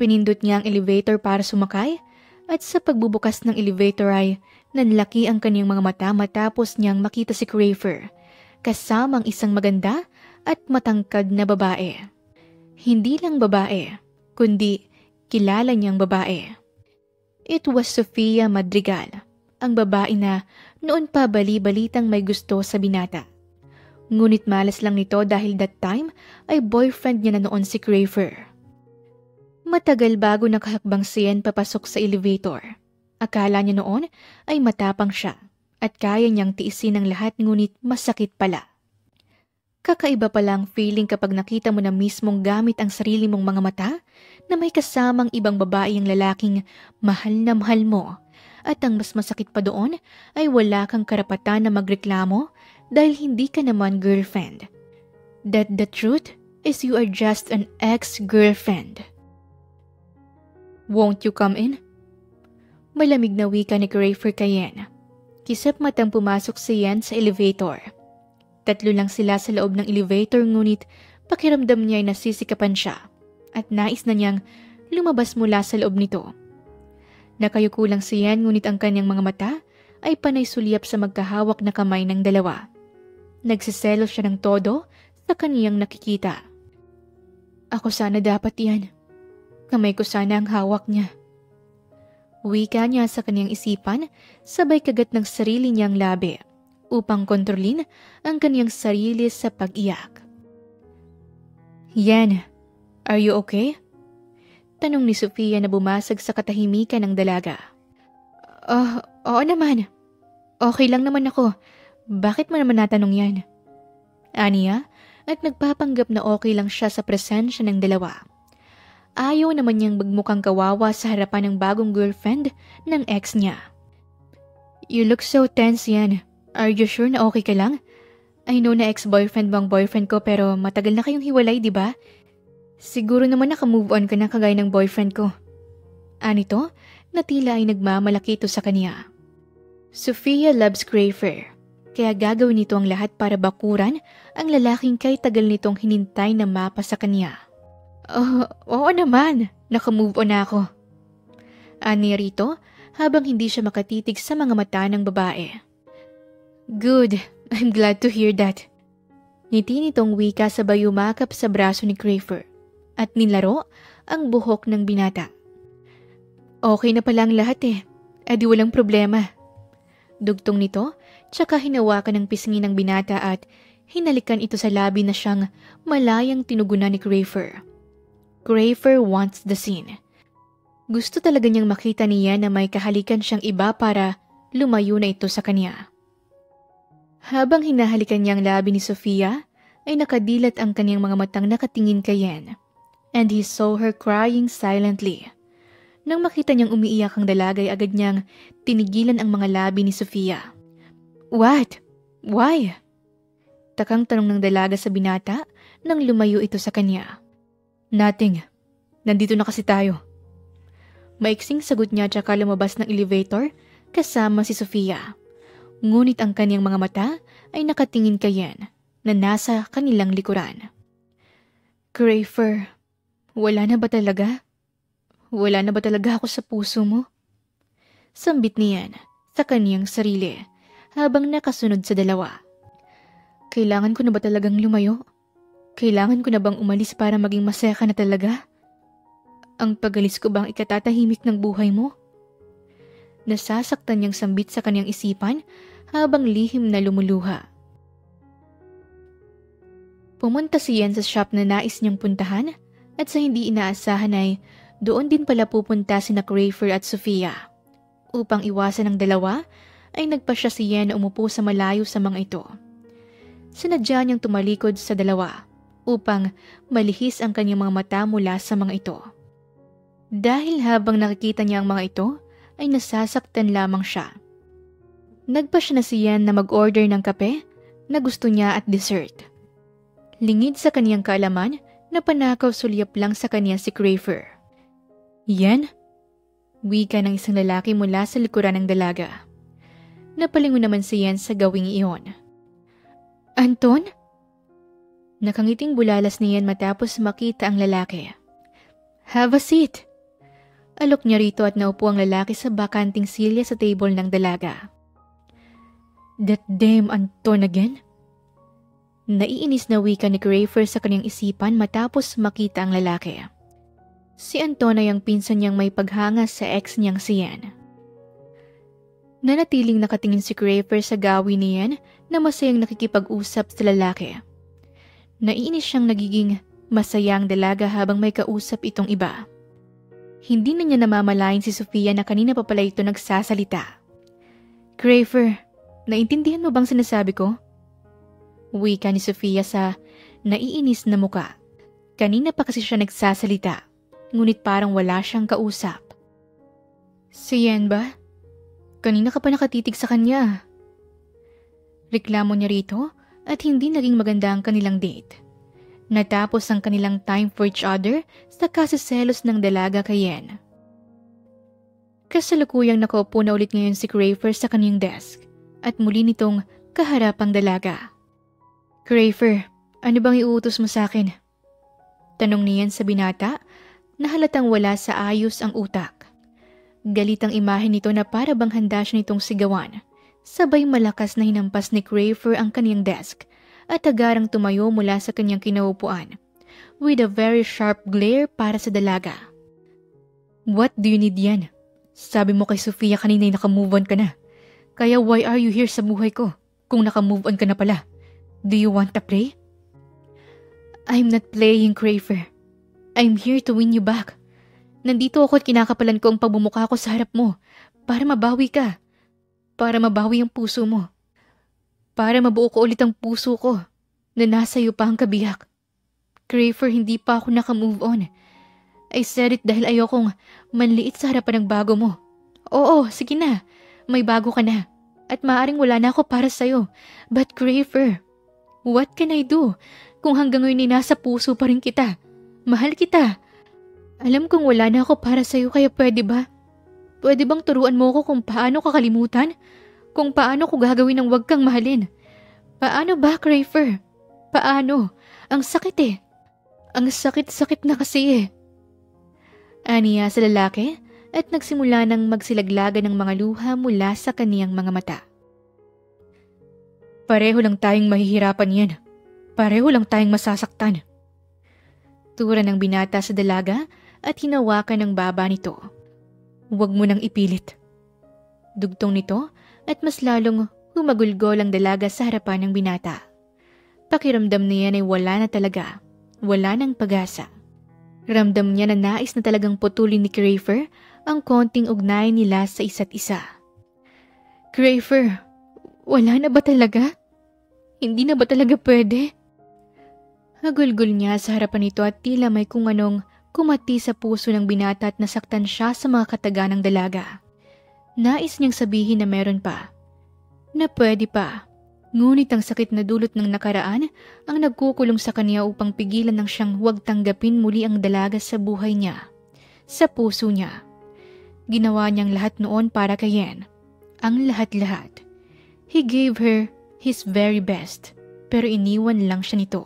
Pinindot niya ang elevator para sumakay at sa pagbubukas ng elevator ay nanlaki ang kanyang mga mata matapos niyang makita si CREFER kasamang isang maganda at matangkad na babae. Hindi lang babae, kundi kilala niyang babae. It was Sofia Madrigal, ang babae na noon pa bali-balitang may gusto sa binata. Ngunit malas lang nito dahil that time ay boyfriend niya na noon si CREFER. Matagal bago nakahakbang siyan papasok sa elevator. Akala niya noon ay matapang siya at kaya niyang tiisin ang lahat ngunit masakit pala. Kakaiba palang feeling kapag nakita mo na mismong gamit ang sarili mong mga mata na may kasamang ibang babae ang lalaking mahal na mahal mo. At ang mas masakit pa doon ay wala kang karapatan na magreklamo dahil hindi ka naman girlfriend. That the truth is you are just an ex-girlfriend. Won't you come in? Malamig na wika ni CREFER kay Yen. Kisap matang pumasok si Yen sa elevator. Tatlo lang sila sa loob ng elevator ngunit pakiramdam niya ay nasisikapan siya at nais na niyang lumabas mula sa loob nito. Nakayuko lang si Yen ngunit ang kanyang mga mata ay panay sulyap sa magkahawak na kamay ng dalawa. Nagsiselo siya ng todo sa kaniyang nakikita. Ako sana dapat yan. Kamay ko sana ang hawak niya. Wika niya sa kaniyang isipan, sabay kagat ng sarili niyang labi upang kontrolin ang kaniyang sarili sa pag-iyak. Yan, are you okay? Tanong ni Sofia na bumasag sa katahimikan ng dalaga. Oh, oo naman. Okay lang naman ako. Bakit mo naman natanong yan? Aniya, at nagpapanggap na okay lang siya sa presensya ng dalawa. Ayaw naman niyang magmukhang kawawa sa harapan ng bagong girlfriend ng ex niya. You look so tense, Yan. Are you sure na okay ka lang? I know na ex-boyfriend bang boyfriend ko pero matagal na kayong hiwalay, di ba? Siguro naman naka-move on ka na kagaya ng boyfriend ko. Anito, na tila ay nagmamalaki ito sa kaniya. Sofia loves CREFER, kaya gagawin nito ang lahat para bakuran ang lalaking kay tagal nitong hinintay na mapa sa kaniya. Oh, oo naman. Naka-move on na ako. Ani rito habang hindi siya makatitig sa mga mata ng babae. Good. I'm glad to hear that. Ngiti nitong wika sabay umakap sa braso ni CREFER at nilaro ang buhok ng binata. Okay na pala ang lahat eh. Edi walang problema. Dugtong nito, tsaka hinawakan ng pisngi ng binata at hinalikan ito sa labi na siyang malayang tinugunan ni CREFER. CREFER wants the scene. Gusto talaga niyang makita niya na may kahalikan siyang iba para lumayo na ito sa kanya. Habang hinahalikan niya ang labi ni Sofia, ay nakadilat ang kanyang mga matang nakatingin kay Yen, and he saw her crying silently. Nang makita niyang umiiyak ang dalaga ay agad niyang tinigilan ang mga labi ni Sofia. What? Why? Takang tanong ng dalaga sa binata nang lumayo ito sa kanya. Nothing. Nandito na kasi tayo. Maiksing sagot niya tsaka lumabas ng elevator kasama si Sofia. Ngunit ang kaniyang mga mata ay nakatingin kay Yen na nasa kanilang likuran. CREFER, wala na ba talaga? Wala na ba talaga ako sa puso mo? Sambit niyan sa kaniyang sarili habang nakasunod sa dalawa. Kailangan ko na ba talagang lumayo? Kailangan ko na bang umalis para maging masaya ka na talaga? Ang pagalis ko bang ikatatahimik ng buhay mo? Nasasaktan niyang sambit sa kanyang isipan habang lihim na lumuluha. Pumunta si Yen sa shop na nais niyang puntahan at sa hindi inaasahan ay doon din pala pupunta sina CREFER at Sofia. Upang iwasan ng dalawa ay nagpa siya si Yen na umupo sa malayo sa mga ito. Sinadya niyang tumalikod sa dalawa upang malihis ang kanyang mga mata mula sa mga ito. Dahil habang nakikita niya ang mga ito, ay nasasaktan lamang siya. Nagpa siya na si Yen na mag-order ng kape na gusto niya at dessert. Lingid sa kaniyang kaalaman na panakaw sulyap lang sa kanya si CREFER. Yen? Wika ng isang lalaki mula sa likuran ng dalaga. Napalingon naman si Yen sa gawing iyon. Anton? Nakangiting bulalas ni Yen matapos makita ang lalaki. Have a seat. Alok niya rito at naupo ang lalaki sa bakanting silya sa table ng dalaga. That damn Anton again? Naiinis na wika ni CREFER sa kanyang isipan matapos makita ang lalaki. Si Anton ay ang pinsan niyang may paghanga sa ex niyang si Siren. Nanatiling nakatingin si CREFER sa gawin niyan na masayang nakikipag-usap sa lalaki. Naiinis siyang nagiging masayang dalaga habang may kausap itong iba. Hindi na niya namamalayan si Sofia na kanina pa pala ito nagsasalita. CREFER, naintindihan mo bang sinasabi ko? Wika ni Sofia sa naiinis na muka. Kanina pa kasi siya nagsasalita, ngunit parang wala siyang kausap. Si Yen ba? Kanina ka pa nakatitig sa kanya. Reklamo niya rito at hindi naging maganda ang kanilang date. Natapos ang kanilang time for each other sa kasaselos ng dalaga kay Yen. Kasalukuyang nakaupo na ulit ngayon si CREFER sa kanyang desk at muli nitong kaharap ang dalaga. CREFER, ano bang iuutos mo sa akin? Tanong niyan sa binata na halatang wala sa ayos ang utak. Galit ang imahe nito na para bang handa siya nitong sigawan. Sabay malakas na hinampas ni CREFER ang kanyang desk at agarang tumayo mula sa kanyang kinaupuan with a very sharp glare para sa dalaga. What do you need yan? Sabi mo kay Sofia kanina ay nakamove on ka na. Kaya why are you here sa buhay ko kung nakamove on ka na pala? Do you want to play? I'm not playing, CREFER. I'm here to win you back. Nandito ako at kinakapalan ko ang pagbumukha ko sa harap mo para mabawi ka. Para mabawi ang puso mo. Para mabuo ko ulit ang puso ko na nasa iyo pa ang kabiyak. CREFER, hindi pa ako nakamove on. I said it dahil ayokong manliit sa harapan ng bago mo. Oo, sige na. May bago ka na. At maaaring wala na ako para sa'yo. But CREFER, what can I do kung hanggang ngayon ay nasa puso pa rin kita? Mahal kita. Alam kong wala na ako para sa'yo kaya pwede ba? Pwede bang turuan mo ko kung paano kakalimutan? Kung paano ko gagawin ang wag kang mahalin? Paano ba, CREFER? Paano? Ang sakit eh. Ang sakit-sakit na kasi eh. Aniya sa lalaki at nagsimula ng magsilaglagan ng mga luha mula sa kaniyang mga mata. Pareho lang tayong mahihirapan yan. Pareho lang tayong masasaktan. Tura ng binata sa dalaga at hinawakan ng baba nito. Huwag mo nang ipilit. Dugtong nito at mas lalong humagulgol ang dalaga sa harapan ng binata. Pakiramdam niya ay wala na talaga. Wala nang pag-asa. Ramdam niya na nais na talagang putulin ni CREFER ang konting ugnay nila sa isa't isa. CREFER, wala na ba talaga? Hindi na ba talaga pwede? Hagulgol niya sa harapan nito at tila may kung anong kumati sa puso ng binata at nasaktan siya sa mga kataga ng dalaga. Nais niyang sabihin na meron pa. Na pwede pa. Ngunit ang sakit na dulot ng nakaraan ang nagkukulong sa kanya upang pigilan ng siyang huwag tanggapin muli ang dalaga sa buhay niya. Sa puso niya. Ginawa niyang lahat noon para kay Yen. Ang lahat-lahat. He gave her his very best, pero iniwan lang siya nito.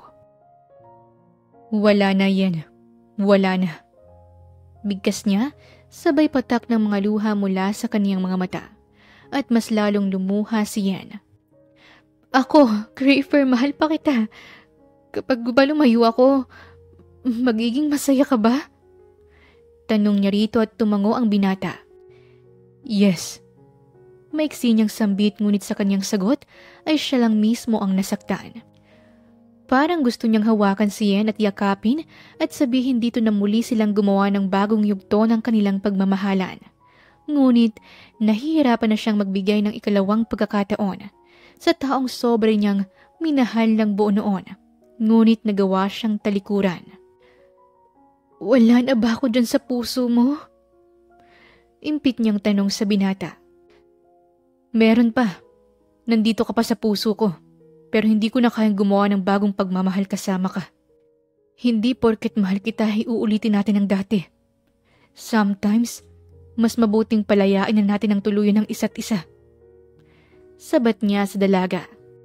Wala na Yen. Wala na. Bigkas niya, sabay patak ng mga luha mula sa kaniyang mga mata. At mas lalong lumuha si Yen. Ako, CREFER, mahal pa kita. Kapag ba lumayo ako, magiging masaya ka ba? Tanong niya rito at tumango ang binata. Yes. Maiksi niyang sambit ngunit sa kanyang sagot ay siya lang mismo ang nasaktan. Parang gusto niyang hawakan si Yen at yakapin at sabihin dito na muli silang gumawa ng bagong yugto ng kanilang pagmamahalan. Ngunit nahihirapan na siyang magbigay ng ikalawang pagkakataon sa taong sobre niyang minahal ng buo noon. Ngunit nagawa siyang talikuran. Wala na ba ako dyan sa puso mo? Impit niyang tanong sa binata. Meron pa. Nandito ka pa sa puso ko. Pero hindi ko na kayang gumawa ng bagong pagmamahal kasama ka. Hindi porket mahal kita ay uulitin natin ang dati. Sometimes, mas mabuting palayain na natin ang tuluyan ng isa't isa. Sabat niya sa dalaga.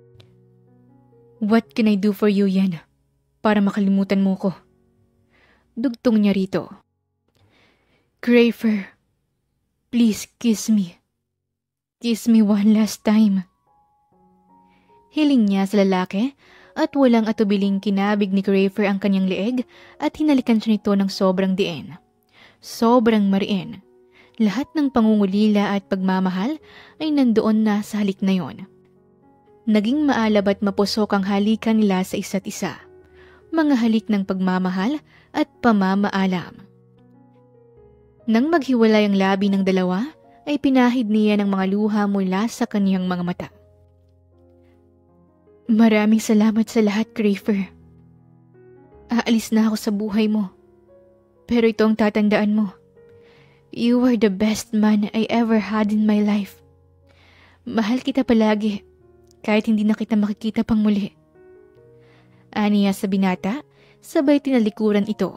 What can I do for you, Yen? Para makalimutan mo ko. Dugtong niya rito. Crafer, please kiss me. Kiss me one last time. Hiling niya sa lalaki at walang atubiling kinabig ni Crafer ang kanyang leeg at hinalikan siya nito ng sobrang diin. Sobrang mariin. Lahat ng pangungulila at pagmamahal ay nandoon na sa halik na yon. Naging maalab at mapusok ang halikan nila sa isa't isa. Mga halik ng pagmamahal at pamamaalam. Nang maghiwalay ang labi ng dalawa, ay pinahid niya ng mga luha mula sa kaniyang mga mata. Maraming salamat sa lahat, CREFER. Aalis na ako sa buhay mo. Pero ito ang tatandaan mo. You are the best man I ever had in my life. Mahal kita palagi, kahit hindi na kita makikita pang muli. Aniya sa binata, sabay tinalikuran ito.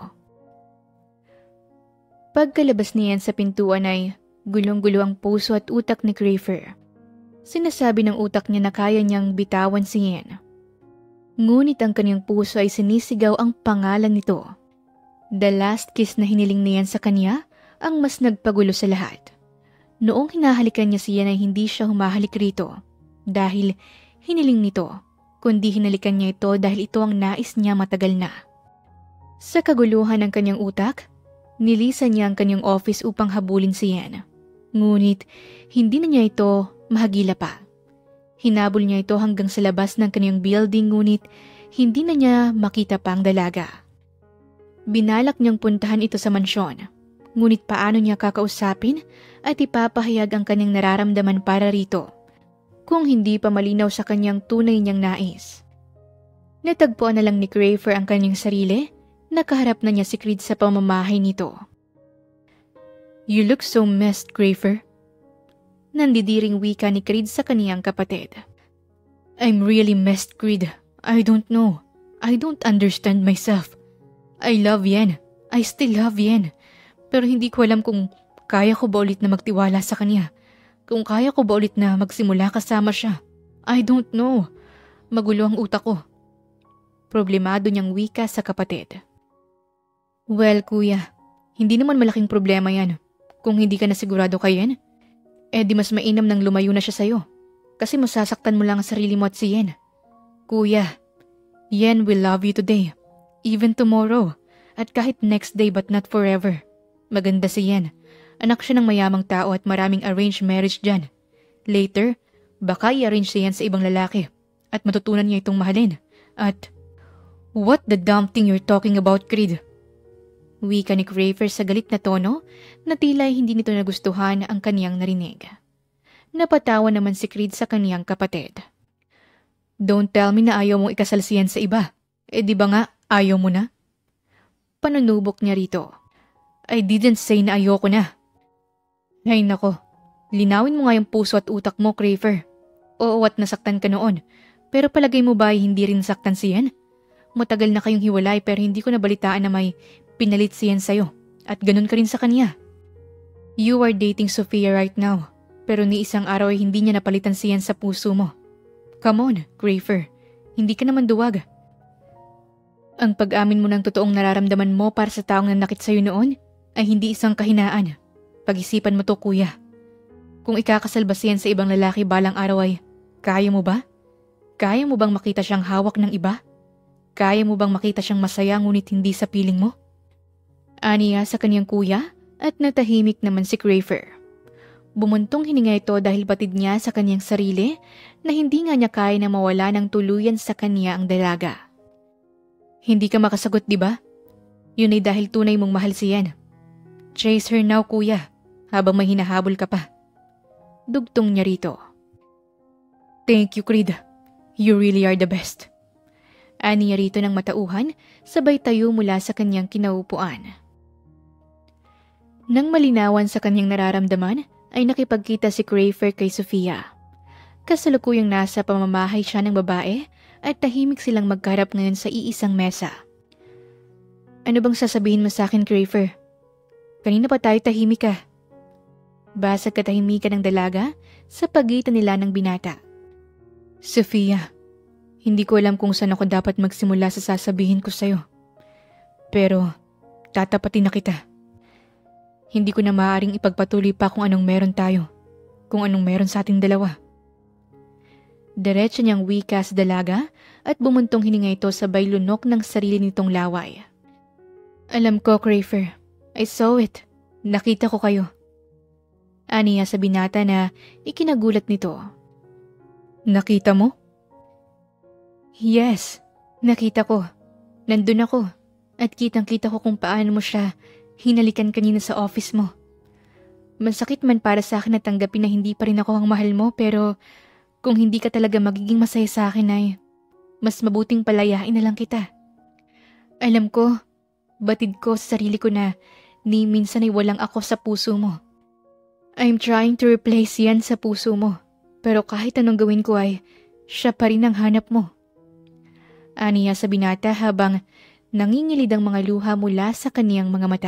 Pagkalabas niyan sa pintuan ay gulong-gulo ang puso at utak ni CREFER. Sinasabi ng utak niya na kaya niyang bitawan si Yen. Ngunit ang kanyang puso ay sinisigaw ang pangalan nito. The last kiss na hiniling niyan sa kanya ang mas nagpagulo sa lahat. Noong hinahalikan niya siya ay hindi siya humahalik rito dahil hiniling nito, kundi hinalikan niya ito dahil ito ang nais niya matagal na. Sa kaguluhan ng kanyang utak, nilisan niya ang kanyang office upang habulin si Yen. Ngunit hindi na niya ito mahagila pa. Hinabol niya ito hanggang sa labas ng kanyang building ngunit hindi na niya makita pa ang dalaga. Binalak niyang puntahan ito sa mansyon. Ngunit paano niya kakausapin at ipapahayag ang kanyang nararamdaman para rito kung hindi pa malinaw sa kanyang tunay niyang nais. Natagpuan na lang ni CREFER ang kanyang sarili, nakaharap na niya si Creed sa pamamahay nito. You look so messed, CREFER. Nandidiring wika ni Creed sa kaniyang kapatid. I'm really messed, Creed. I don't know. I don't understand myself. I love Yen. I still love Yen. Pero hindi ko alam kung kaya ko ba ulit na magtiwala sa kanya. Kung kaya ko ba ulit na magsimula kasama siya. I don't know. Magulo ang utak ko. Problemado niyang wika sa kapatid. Well, kuya, hindi naman malaking problema yan. Kung hindi ka na sigurado kay Yen, eh di mas mainam nang lumayo na siya sa'yo. Kasi masasaktan mo lang ang sarili mo at si Yen. Kuya, Yen will love you today. Even tomorrow. At kahit next day but not forever. Maganda si Yen. Anak siya ng mayamang tao at maraming arranged marriage dyan. Later, baka i-arrange si Yen sa ibang lalaki. At matutunan niya itong mahalin. At, what the damn thing you're talking about, Creed? Wika ni CREFER sa galit na tono na tila hindi nito nagustuhan ang kaniyang narinig. Napatawa naman si Creed sa kaniyang kapatid. Don't tell me na ayaw mong ikasal si Yen sa iba. Eh di ba nga ayaw mo na? Panunubok niya rito. I didn't say na ayoko na. Ay nako, linawin mo nga yung puso at utak mo, CREFER. Oo at nasaktan ka noon, pero palagay mo ba ay hindi rin saktan si Yen? Matagal na kayong hiwalay pero hindi ko nabalitaan na may pinalit si Yen sa'yo at ganun ka rin sa kanya. You are dating Sophia right now, pero ni isang araw ay hindi niya napalitan si Yen sa puso mo. Come on, CREFER, hindi ka naman duwag. Ang pag-amin mo ng totoong nararamdaman mo para sa taong nanakit sa'yo noon ay hindi isang kahinaan. Pag-isipan mo to, kuya. Kung ikakasal ba si Yen sa ibang lalaki balang araw ay, kaya mo ba? Kaya mo bang makita siyang hawak ng iba? Kaya mo bang makita siyang masaya ngunit hindi sa piling mo? Aniya sa kaniyang kuya at natahimik naman si CREFER. Bumuntong hininga ito dahil batid niya sa kaniyang sarili na hindi nga niya kaya na mawala ng tuluyan sa kaniya ang dalaga. Hindi ka makasagot, di ba? Yun ay dahil tunay mong mahal si Yen. Chase her now, kuya, habang may hinahabol ka pa. Dugtong niya rito. Thank you, Creed. You really are the best. Aniya rito ng matauhan, sabay tayo mula sa kanyang kinaupuan. Nang malinawan sa kanyang nararamdaman, ay nakipagkita si CREFER kay Sophia. Kasalukuyang nasa pamamahay siya ng babae at tahimik silang magkaharap ngayon sa iisang mesa. Ano bang sasabihin mo sa akin, CREFER? Kanina pa tayo tahimik ka. Basag katahimikan ng dalaga sa pagitan nila ng binata. Sophia, hindi ko alam kung saan ako dapat magsimula sa sasabihin ko sa'yo. Pero, tatapatin na kita. Hindi ko na maaaring ipagpatuloy pa kung anong meron tayo. Kung anong meron sa ating dalawa. Diretso niyang wika sa dalaga at bumuntong hininga ito sabay lunok ng sarili nitong laway. Alam ko, CREFER. I saw it. Nakita ko kayo. Aniya sa binata na ikinagulat nito. Nakita mo? Yes, nakita ko. Nandun ako at kitang-kita ko kung paano mo siya hinalikan kanina sa office mo. Masakit man para sa akin na tanggapin na hindi pa rin ako ang mahal mo pero kung hindi ka talaga magiging masaya sa akin ay mas mabuting palayain na lang kita. Alam ko, batid ko sa sarili ko na ni minsan ay walang ako sa puso mo. I'm trying to replace yan sa puso mo pero kahit anong gawin ko ay siya pa rin ang hanap mo. Aniya sa binata habang nangingilid ang mga luha mula sa kaniyang mga mata.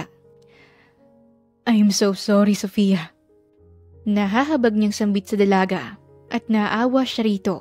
I'm so sorry, Sofia. Nahahabag niyang sambit sa dalaga at naawa siya rito.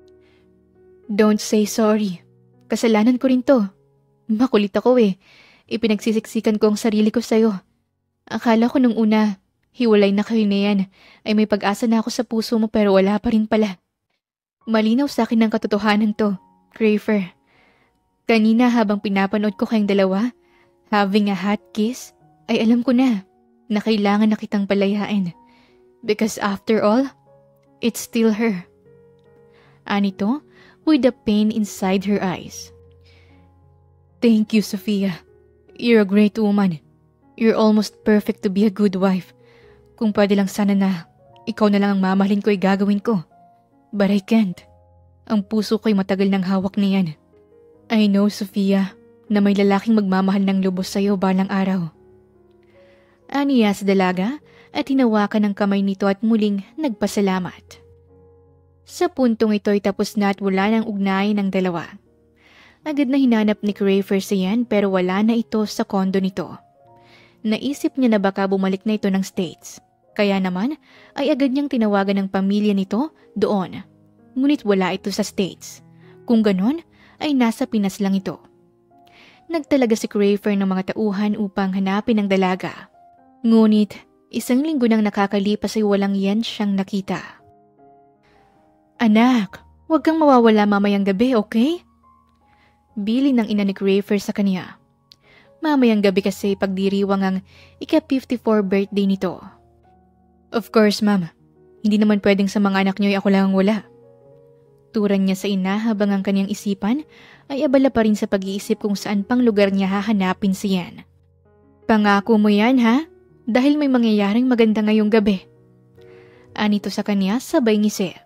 Don't say sorry. Kasalanan ko rin to. Makulit ako eh. Ipinagsisiksikan ko ang sarili ko sa'yo. Akala ko nung una, hiwalay na kayo na yan, ay may pag-asa na ako sa puso mo pero wala pa rin pala. Malinaw sa akin ang katotohanan to, CREFER. Kanina habang pinapanood ko kayong dalawa, having a hot kiss, ay alam ko na na kailangan na kitang palayain. Because after all, it's still her. Anito, with the pain inside her eyes. Thank you, Sofia. You're a great woman. You're almost perfect to be a good wife. Kung pwede lang sana na ikaw na lang ang mamahalin ko ay gagawin ko. But I can't. Ang puso ko'y matagal ng hawak niyan. I know, Sofia, na may lalaking magmamahal ng lubos sa'yo balang araw. Aniya sa dalaga at hinawakan ng kamay nito at muling nagpasalamat. Sa puntong ito'y tapos na at wala ng ugnayan ng dalawa. Agad na hinanap ni CREFER si Yan pero wala na ito sa kondo nito. Naisip niya na baka bumalik na ito ng States. Kaya naman ay agad niyang tinawagan ng pamilya nito doon. Ngunit wala ito sa States. Kung ganon, ay nasa Pinas lang ito. Nagtalaga si CREFER ng mga tauhan upang hanapin ang dalaga. Ngunit isang linggo nang nakakalipas ay walang yan siyang nakita. Anak, huwag kang mawawala mamayang gabi, okay? Bili ng ina ni CREFER sa kanya. Mamayang gabi kasi pagdiriwang ang ika fifty-four birthday nito. Of course, ma'am. Hindi naman pwedeng sa mga anak niyo ay ako lang ang wala. Turan niya sa ina habang ang kanyang isipan ay abala pa rin sa pag-iisip kung saan pang lugar niya hahanapin si Yan. Pangako mo yan, ha? Dahil may mangyayaring maganda ngayong gabi. Anito sa kanya sabay ngisi.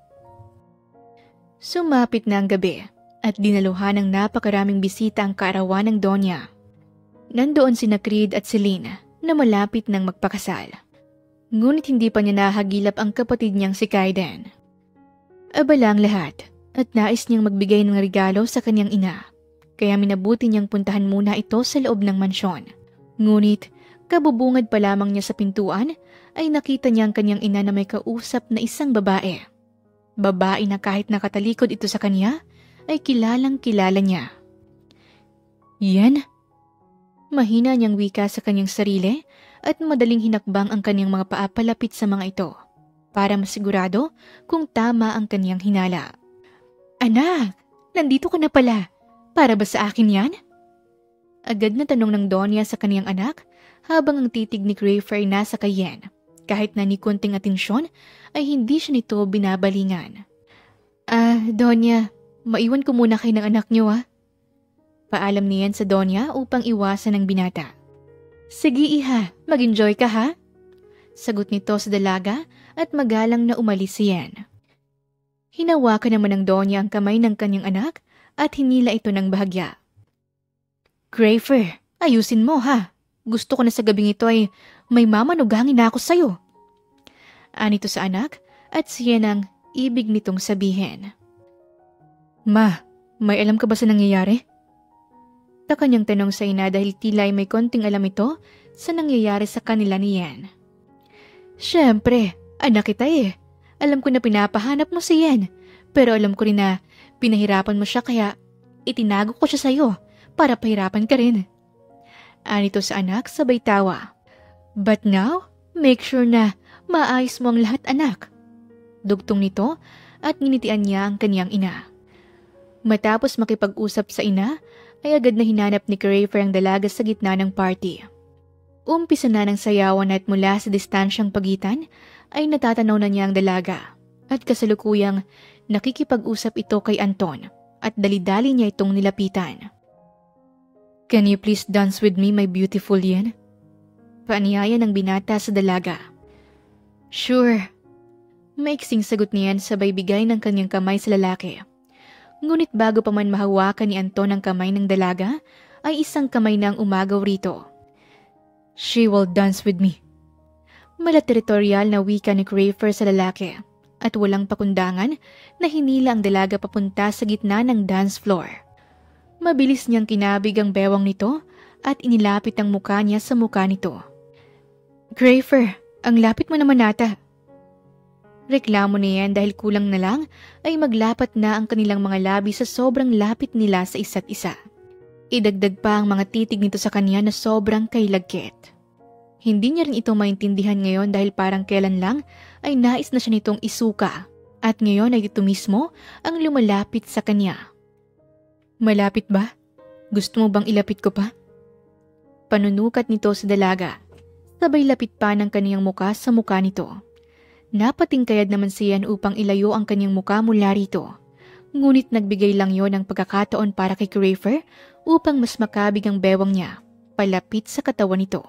Sumapit na ang gabi at dinaluhan ng napakaraming bisita ang kaarawan ng Donya. Nandoon sina Creed at Celine na malapit ng magpakasal. Ngunit hindi pa niya nahagilap ang kapatid niyang si Kaiden. Abala ang lahat at nais niyang magbigay ng regalo sa kanyang ina. Kaya minabuti niyang puntahan muna ito sa loob ng mansyon. Ngunit kabubungad pa lamang niya sa pintuan ay nakita niya ang kanyang ina na may kausap na isang babae. Babae na kahit nakatalikod ito sa kanya ay kilalang kilala niya. Yan? Mahina niyang wika sa kanyang sarili at madaling hinakbang ang kanyang mga paa palapit sa mga ito para masigurado kung tama ang kanyang hinala. Anak, nandito ka na pala. Para ba sa akin yan? Agad na tanong ng Donya sa kaniyang anak habang ang titig ni CREFER ay nasa kay Yen. Kahit na ni konting atensyon ay hindi siya nito binabalingan. Ah, Donya, maiwan ko muna kayo ng anak niyo ah. Paalam niyan sa Donya upang iwasan ang binata. Sige iha, mag-enjoy ka ha? Sagot nito sa dalaga at magalang na umalis si Yen. Hinawakan naman ng Donya ang kamay ng kanyang anak at hinila ito ng bahagya. CREFER, ayusin mo ha. Gusto ko na sa gabing ito ay may mamanugangin na ako sa'yo. Anito sa anak at siya ang ibig nitong sabihin. Ma, may alam ka ba sa nangyayari? Ta kanyang tanong sa ina dahil tila ay may konting alam ito sa nangyayari sa kanila ni Yen. Siyempre, anak kita eh. Alam ko na pinapahanap mo si Yen, pero alam ko rin na pinahirapan mo siya kaya itinago ko siya sa'yo para pahirapan ka rin. Anito sa anak sabay tawa. But now, make sure na maayos mo ang lahat, anak. Dugtong nito at nginitian niya ang kanyang ina. Matapos makipag-usap sa ina, ay agad na hinanap ni CREFER ang dalaga sa gitna ng party. Umpisa na ng sayawan at mula sa distansyang pagitan ay natatanaw na niya ang dalaga at kasalukuyang nakikipag-usap ito kay Anton at dali-dali niya itong nilapitan. Can you please dance with me, my beautiful yen? Paanyaya ng binata sa dalaga. Sure. Maiksing sagot niyan sabay bigay ng kanyang kamay sa lalaki. Ngunit bago pa man mahawakan ni Anton ang kamay ng dalaga, ay isang kamay na ang umagaw rito. She will dance with me. Malateritoryal na wika ni CREFER sa lalaki at walang pakundangan na hinila ang dalaga papunta sa gitna ng dance floor. Mabilis niyang kinabig ang bewang nito at inilapit ang muka niya sa muka nito. CREFER, ang lapit mo naman nata. Reklamo niyan dahil kulang na lang ay maglapat na ang kanilang mga labi sa sobrang lapit nila sa isa't isa. Idagdag pa ang mga titig nito sa kanya na sobrang kailagkit. Hindi niya rin ito maintindihan ngayon dahil parang kailan lang ay nais na siya nitong isuka at ngayon ay ito mismo ang lumalapit sa kanya. Malapit ba? Gusto mo bang ilapit ko pa? Panunukat nito sa dalaga. Sabay lapit pa ng kaniyang muka sa muka nito. Napatingkayad naman siyan upang ilayo ang kanyang muka mula rito. Ngunit nagbigay lang yon ng pagkakataon para kay CREFER upang mas makabig ang bewang niya, palapit sa katawan nito.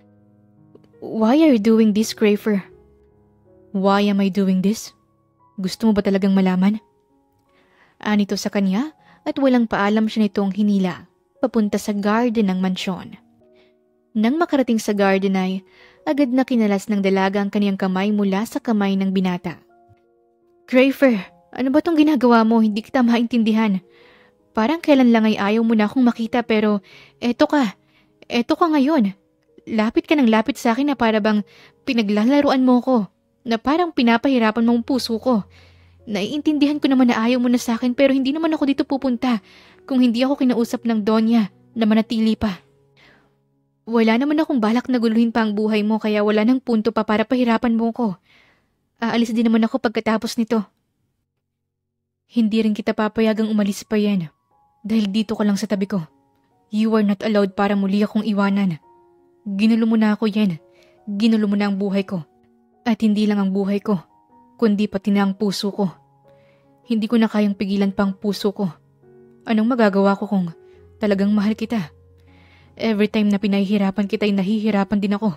Why are you doing this, CREFER? Why am I doing this? Gusto mo ba talagang malaman? Anito sa kanya at walang paalam siya nitong hinila, papunta sa garden ng mansyon. Nang makarating sa garden ay, agad na kinalas ng dalaga ang kaniyang kamay mula sa kamay ng binata. CREFER, ano ba tong ginagawa mo? Hindi kita maintindihan. Parang kailan lang ay ayaw mo na akong makita pero eto ka, eto ka ngayon. Lapit ka ng lapit sa akin na para bang pinaglalaruan mo ko, na parang pinapahirapan mong puso ko. Naiintindihan ko naman na ayaw mo na sa akin pero hindi naman ako dito pupunta kung hindi ako kinausap ng Donya na manatili pa. Wala naman akong balak na guluhin pa ang buhay mo kaya wala nang punto pa para pahirapan mo ko. Aalis din naman ako pagkatapos nito. Hindi rin kita papayagang umalis pa yan dahil dito ka lang sa tabi ko. You are not allowed para muli akong iwanan. Ginulo mo na ako yan. Ginulo mo na ang buhay ko. At hindi lang ang buhay ko, kundi pati na ang puso ko. Hindi ko na kayang pigilan pa ang puso ko. Anong magagawa ko kung talagang mahal kita? Every time na pinahihirapan kita ay nahihirapan din ako.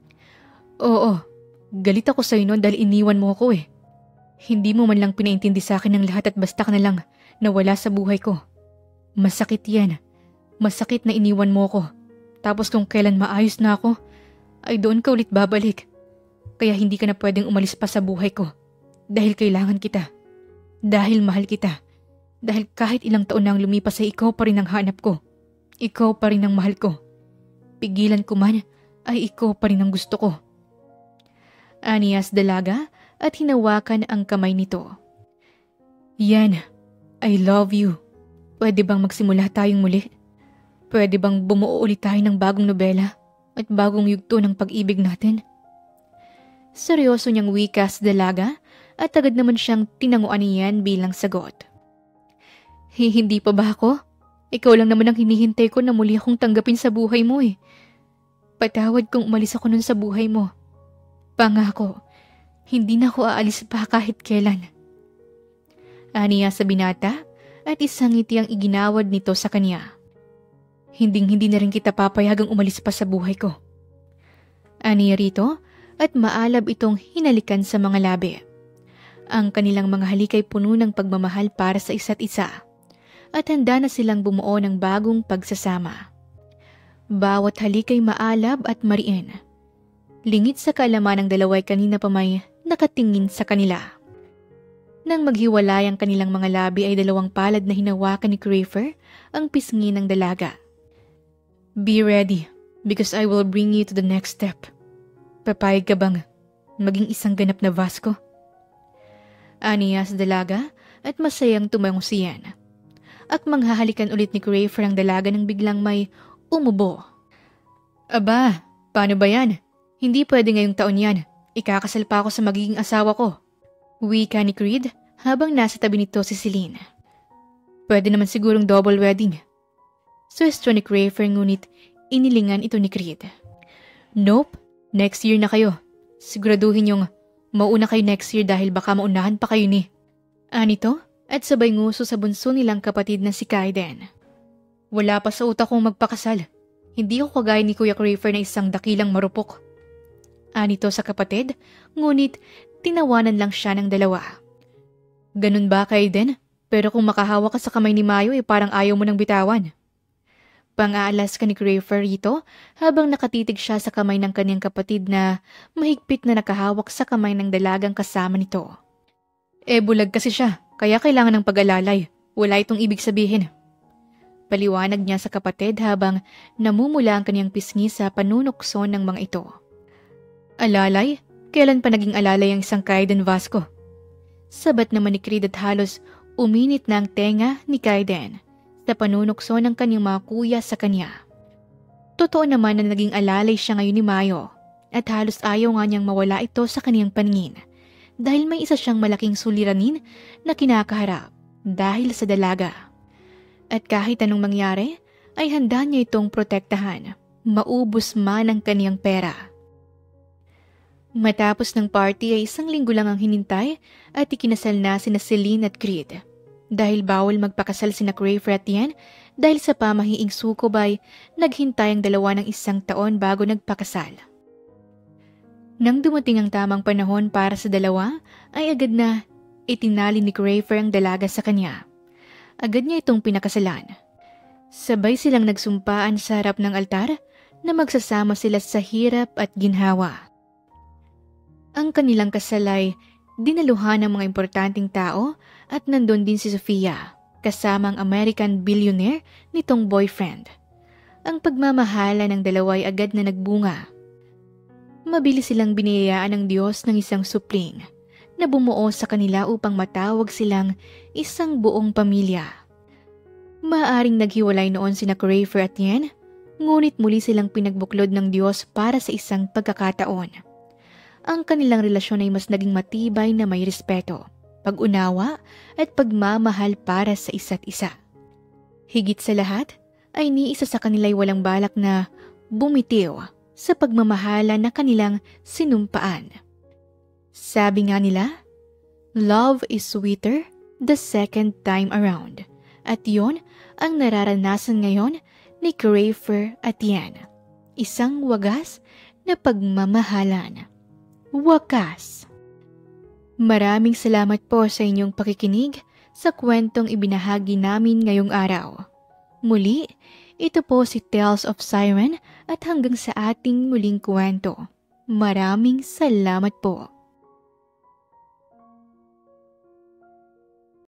Oo, galit ako sa'yo noon dahil iniwan mo ako eh. Hindi mo man lang pinaintindi sa akin ang lahat at basta ka na lang nawala sa buhay ko. Masakit yan. Masakit na iniwan mo ko. Tapos kung kailan maayos na ako, ay doon ka ulit babalik. Kaya hindi ka na pwedeng umalis pa sa buhay ko. Dahil kailangan kita. Dahil mahal kita. Dahil kahit ilang taon na ang lumipas ay ikaw pa rin ang hanap ko. Ikaw pa rin ang mahal ko. Pigilan ko man, ay ikaw pa rin ang gusto ko. Aniyas dalaga at hinawakan ang kamay nito. Yan, I love you. Pwede bang magsimula tayong muli? Pwede bang bumuo ulit tayo ng bagong nobela at bagong yugto ng pag-ibig natin? Seryoso niyang wika sa dalaga at agad naman siyang tinanguan niyan bilang sagot. Hindi pa ba ako? Ikaw lang naman ang hinihintay ko na muli akong tanggapin sa buhay mo eh. Patawad kung umalis ako nun sa buhay mo. Pangako, hindi na ako aalis pa kahit kailan. Aniya sa binata at isang ngiti ang iginawad nito sa kanya. Hinding-hindi na rin kita papayagang umalis pa sa buhay ko. Aniya rito at maalab itong hinalikan sa mga labi. Ang kanilang mga halik ay puno ng pagmamahal para sa isa't isa. At handa na silang bumuo ng bagong pagsasama. Bawat halik ay maalab at mariin. Lingit sa kaalaman ng dalaway kanina pa may nakatingin sa kanila. Nang maghiwalay ang kanilang mga labi ay dalawang palad na hinawakan ni CREFER ang pisngi ng dalaga. Be ready because I will bring you to the next step. Papayag ka bang maging isang ganap na Vasco? Aniya sa dalaga at masayang tumango siyan. At manghahalikan ulit ni CREFER ang dalaga nang biglang may umubo. Aba, paano ba yan? Hindi pwede ngayong taon yan. Ikakasal pa ako sa magiging asawa ko. Wika ni Creed habang nasa tabi nito si Celine. Pwede naman sigurong double wedding. Suwestyon ni CREFER ngunit inilingan ito ni Creed. Nope, next year na kayo. Siguraduhin yung mauna kayo next year dahil baka maunahan pa kayo ni. Anito at sabay nguso sa bunso nilang kapatid na si Kaiden. Wala pa sa utak kong magpakasal. Hindi ako kagaya ni Kuya CREFER na isang dakilang marupok. Anito sa kapatid, ngunit tinawanan lang siya ng dalawa. Ganun ba Kaiden? Pero kung makahawak ka sa kamay ni Mayo, eh parang ayaw mo nang bitawan. Pang-aalas ka ni CREFER rito habang nakatitig siya sa kamay ng kanyang kapatid na mahigpit na nakahawak sa kamay ng dalagang kasama nito. Eh bulag kasi siya, kaya kailangan ng pag-alalay. Wala itong ibig sabihin. Paliwanag niya sa kapatid habang namumula ang kanyang pisngi sa panunukso ng mga ito. Alalay? Kailan pa naging alalay ang isang Kaiden Vasco? Sabat naman ni Creed at halos uminit na ang tenga ni Kaiden sa panunukso ng kanyang mga kuya sa kanya. Totoo naman na naging alalay siya ngayon ni Mayo at halos ayaw nga niyang mawala ito sa kanyang paningin dahil may isa siyang malaking suliranin na kinakaharap dahil sa dalaga. At kahit anong mangyari ay handa niya itong protektahan, maubos man ang kanyang pera. Matapos ng party ay isang linggo lang ang hinintay at ikinasal na sina Celine at Creed. Dahil bawal magpakasal sina CREFER at Yan dahil sa pamahiing sukob ay naghintay ang dalawa ng isang taon bago nagpakasal. Nang dumating ang tamang panahon para sa dalawa ay agad na itinali ni CREFER ang dalaga sa kanya. Agad niya itong pinakasalan. Sabay silang nagsumpaan sa harap ng altar na magsasama sila sa hirap at ginhawa. Ang kanilang kasal ay dinaluhan ng mga importanteng tao at nandun din si Sofia, kasama ang American billionaire nitong boyfriend. Ang pagmamahala ng dalawa ay agad na nagbunga. Mabilis silang biniyayaan ng Diyos ng isang supling na bumuo sa kanila upang matawag silang isang buong pamilya. Maaring naghiwalay noon sina CREFER at Yan, ngunit muli silang pinagbuklod ng Diyos para sa isang pagkakataon. Ang kanilang relasyon ay mas naging matibay na may respeto, pag-unawa at pagmamahal para sa isa't isa. Higit sa lahat ay ni isa sa kanila'y walang balak na bumitiw sa pagmamahala na kanilang sinumpaan. Sabi nga nila, love is sweeter the second time around. At yon ang nararanasan ngayon ni CREFER at Yan. Isang wagas na pagmamahalan. Wakas. Maraming salamat po sa inyong pakikinig sa kwentong ibinahagi namin ngayong araw. Muli, ito po si Tales of Siren at hanggang sa ating muling kwento. Maraming salamat po.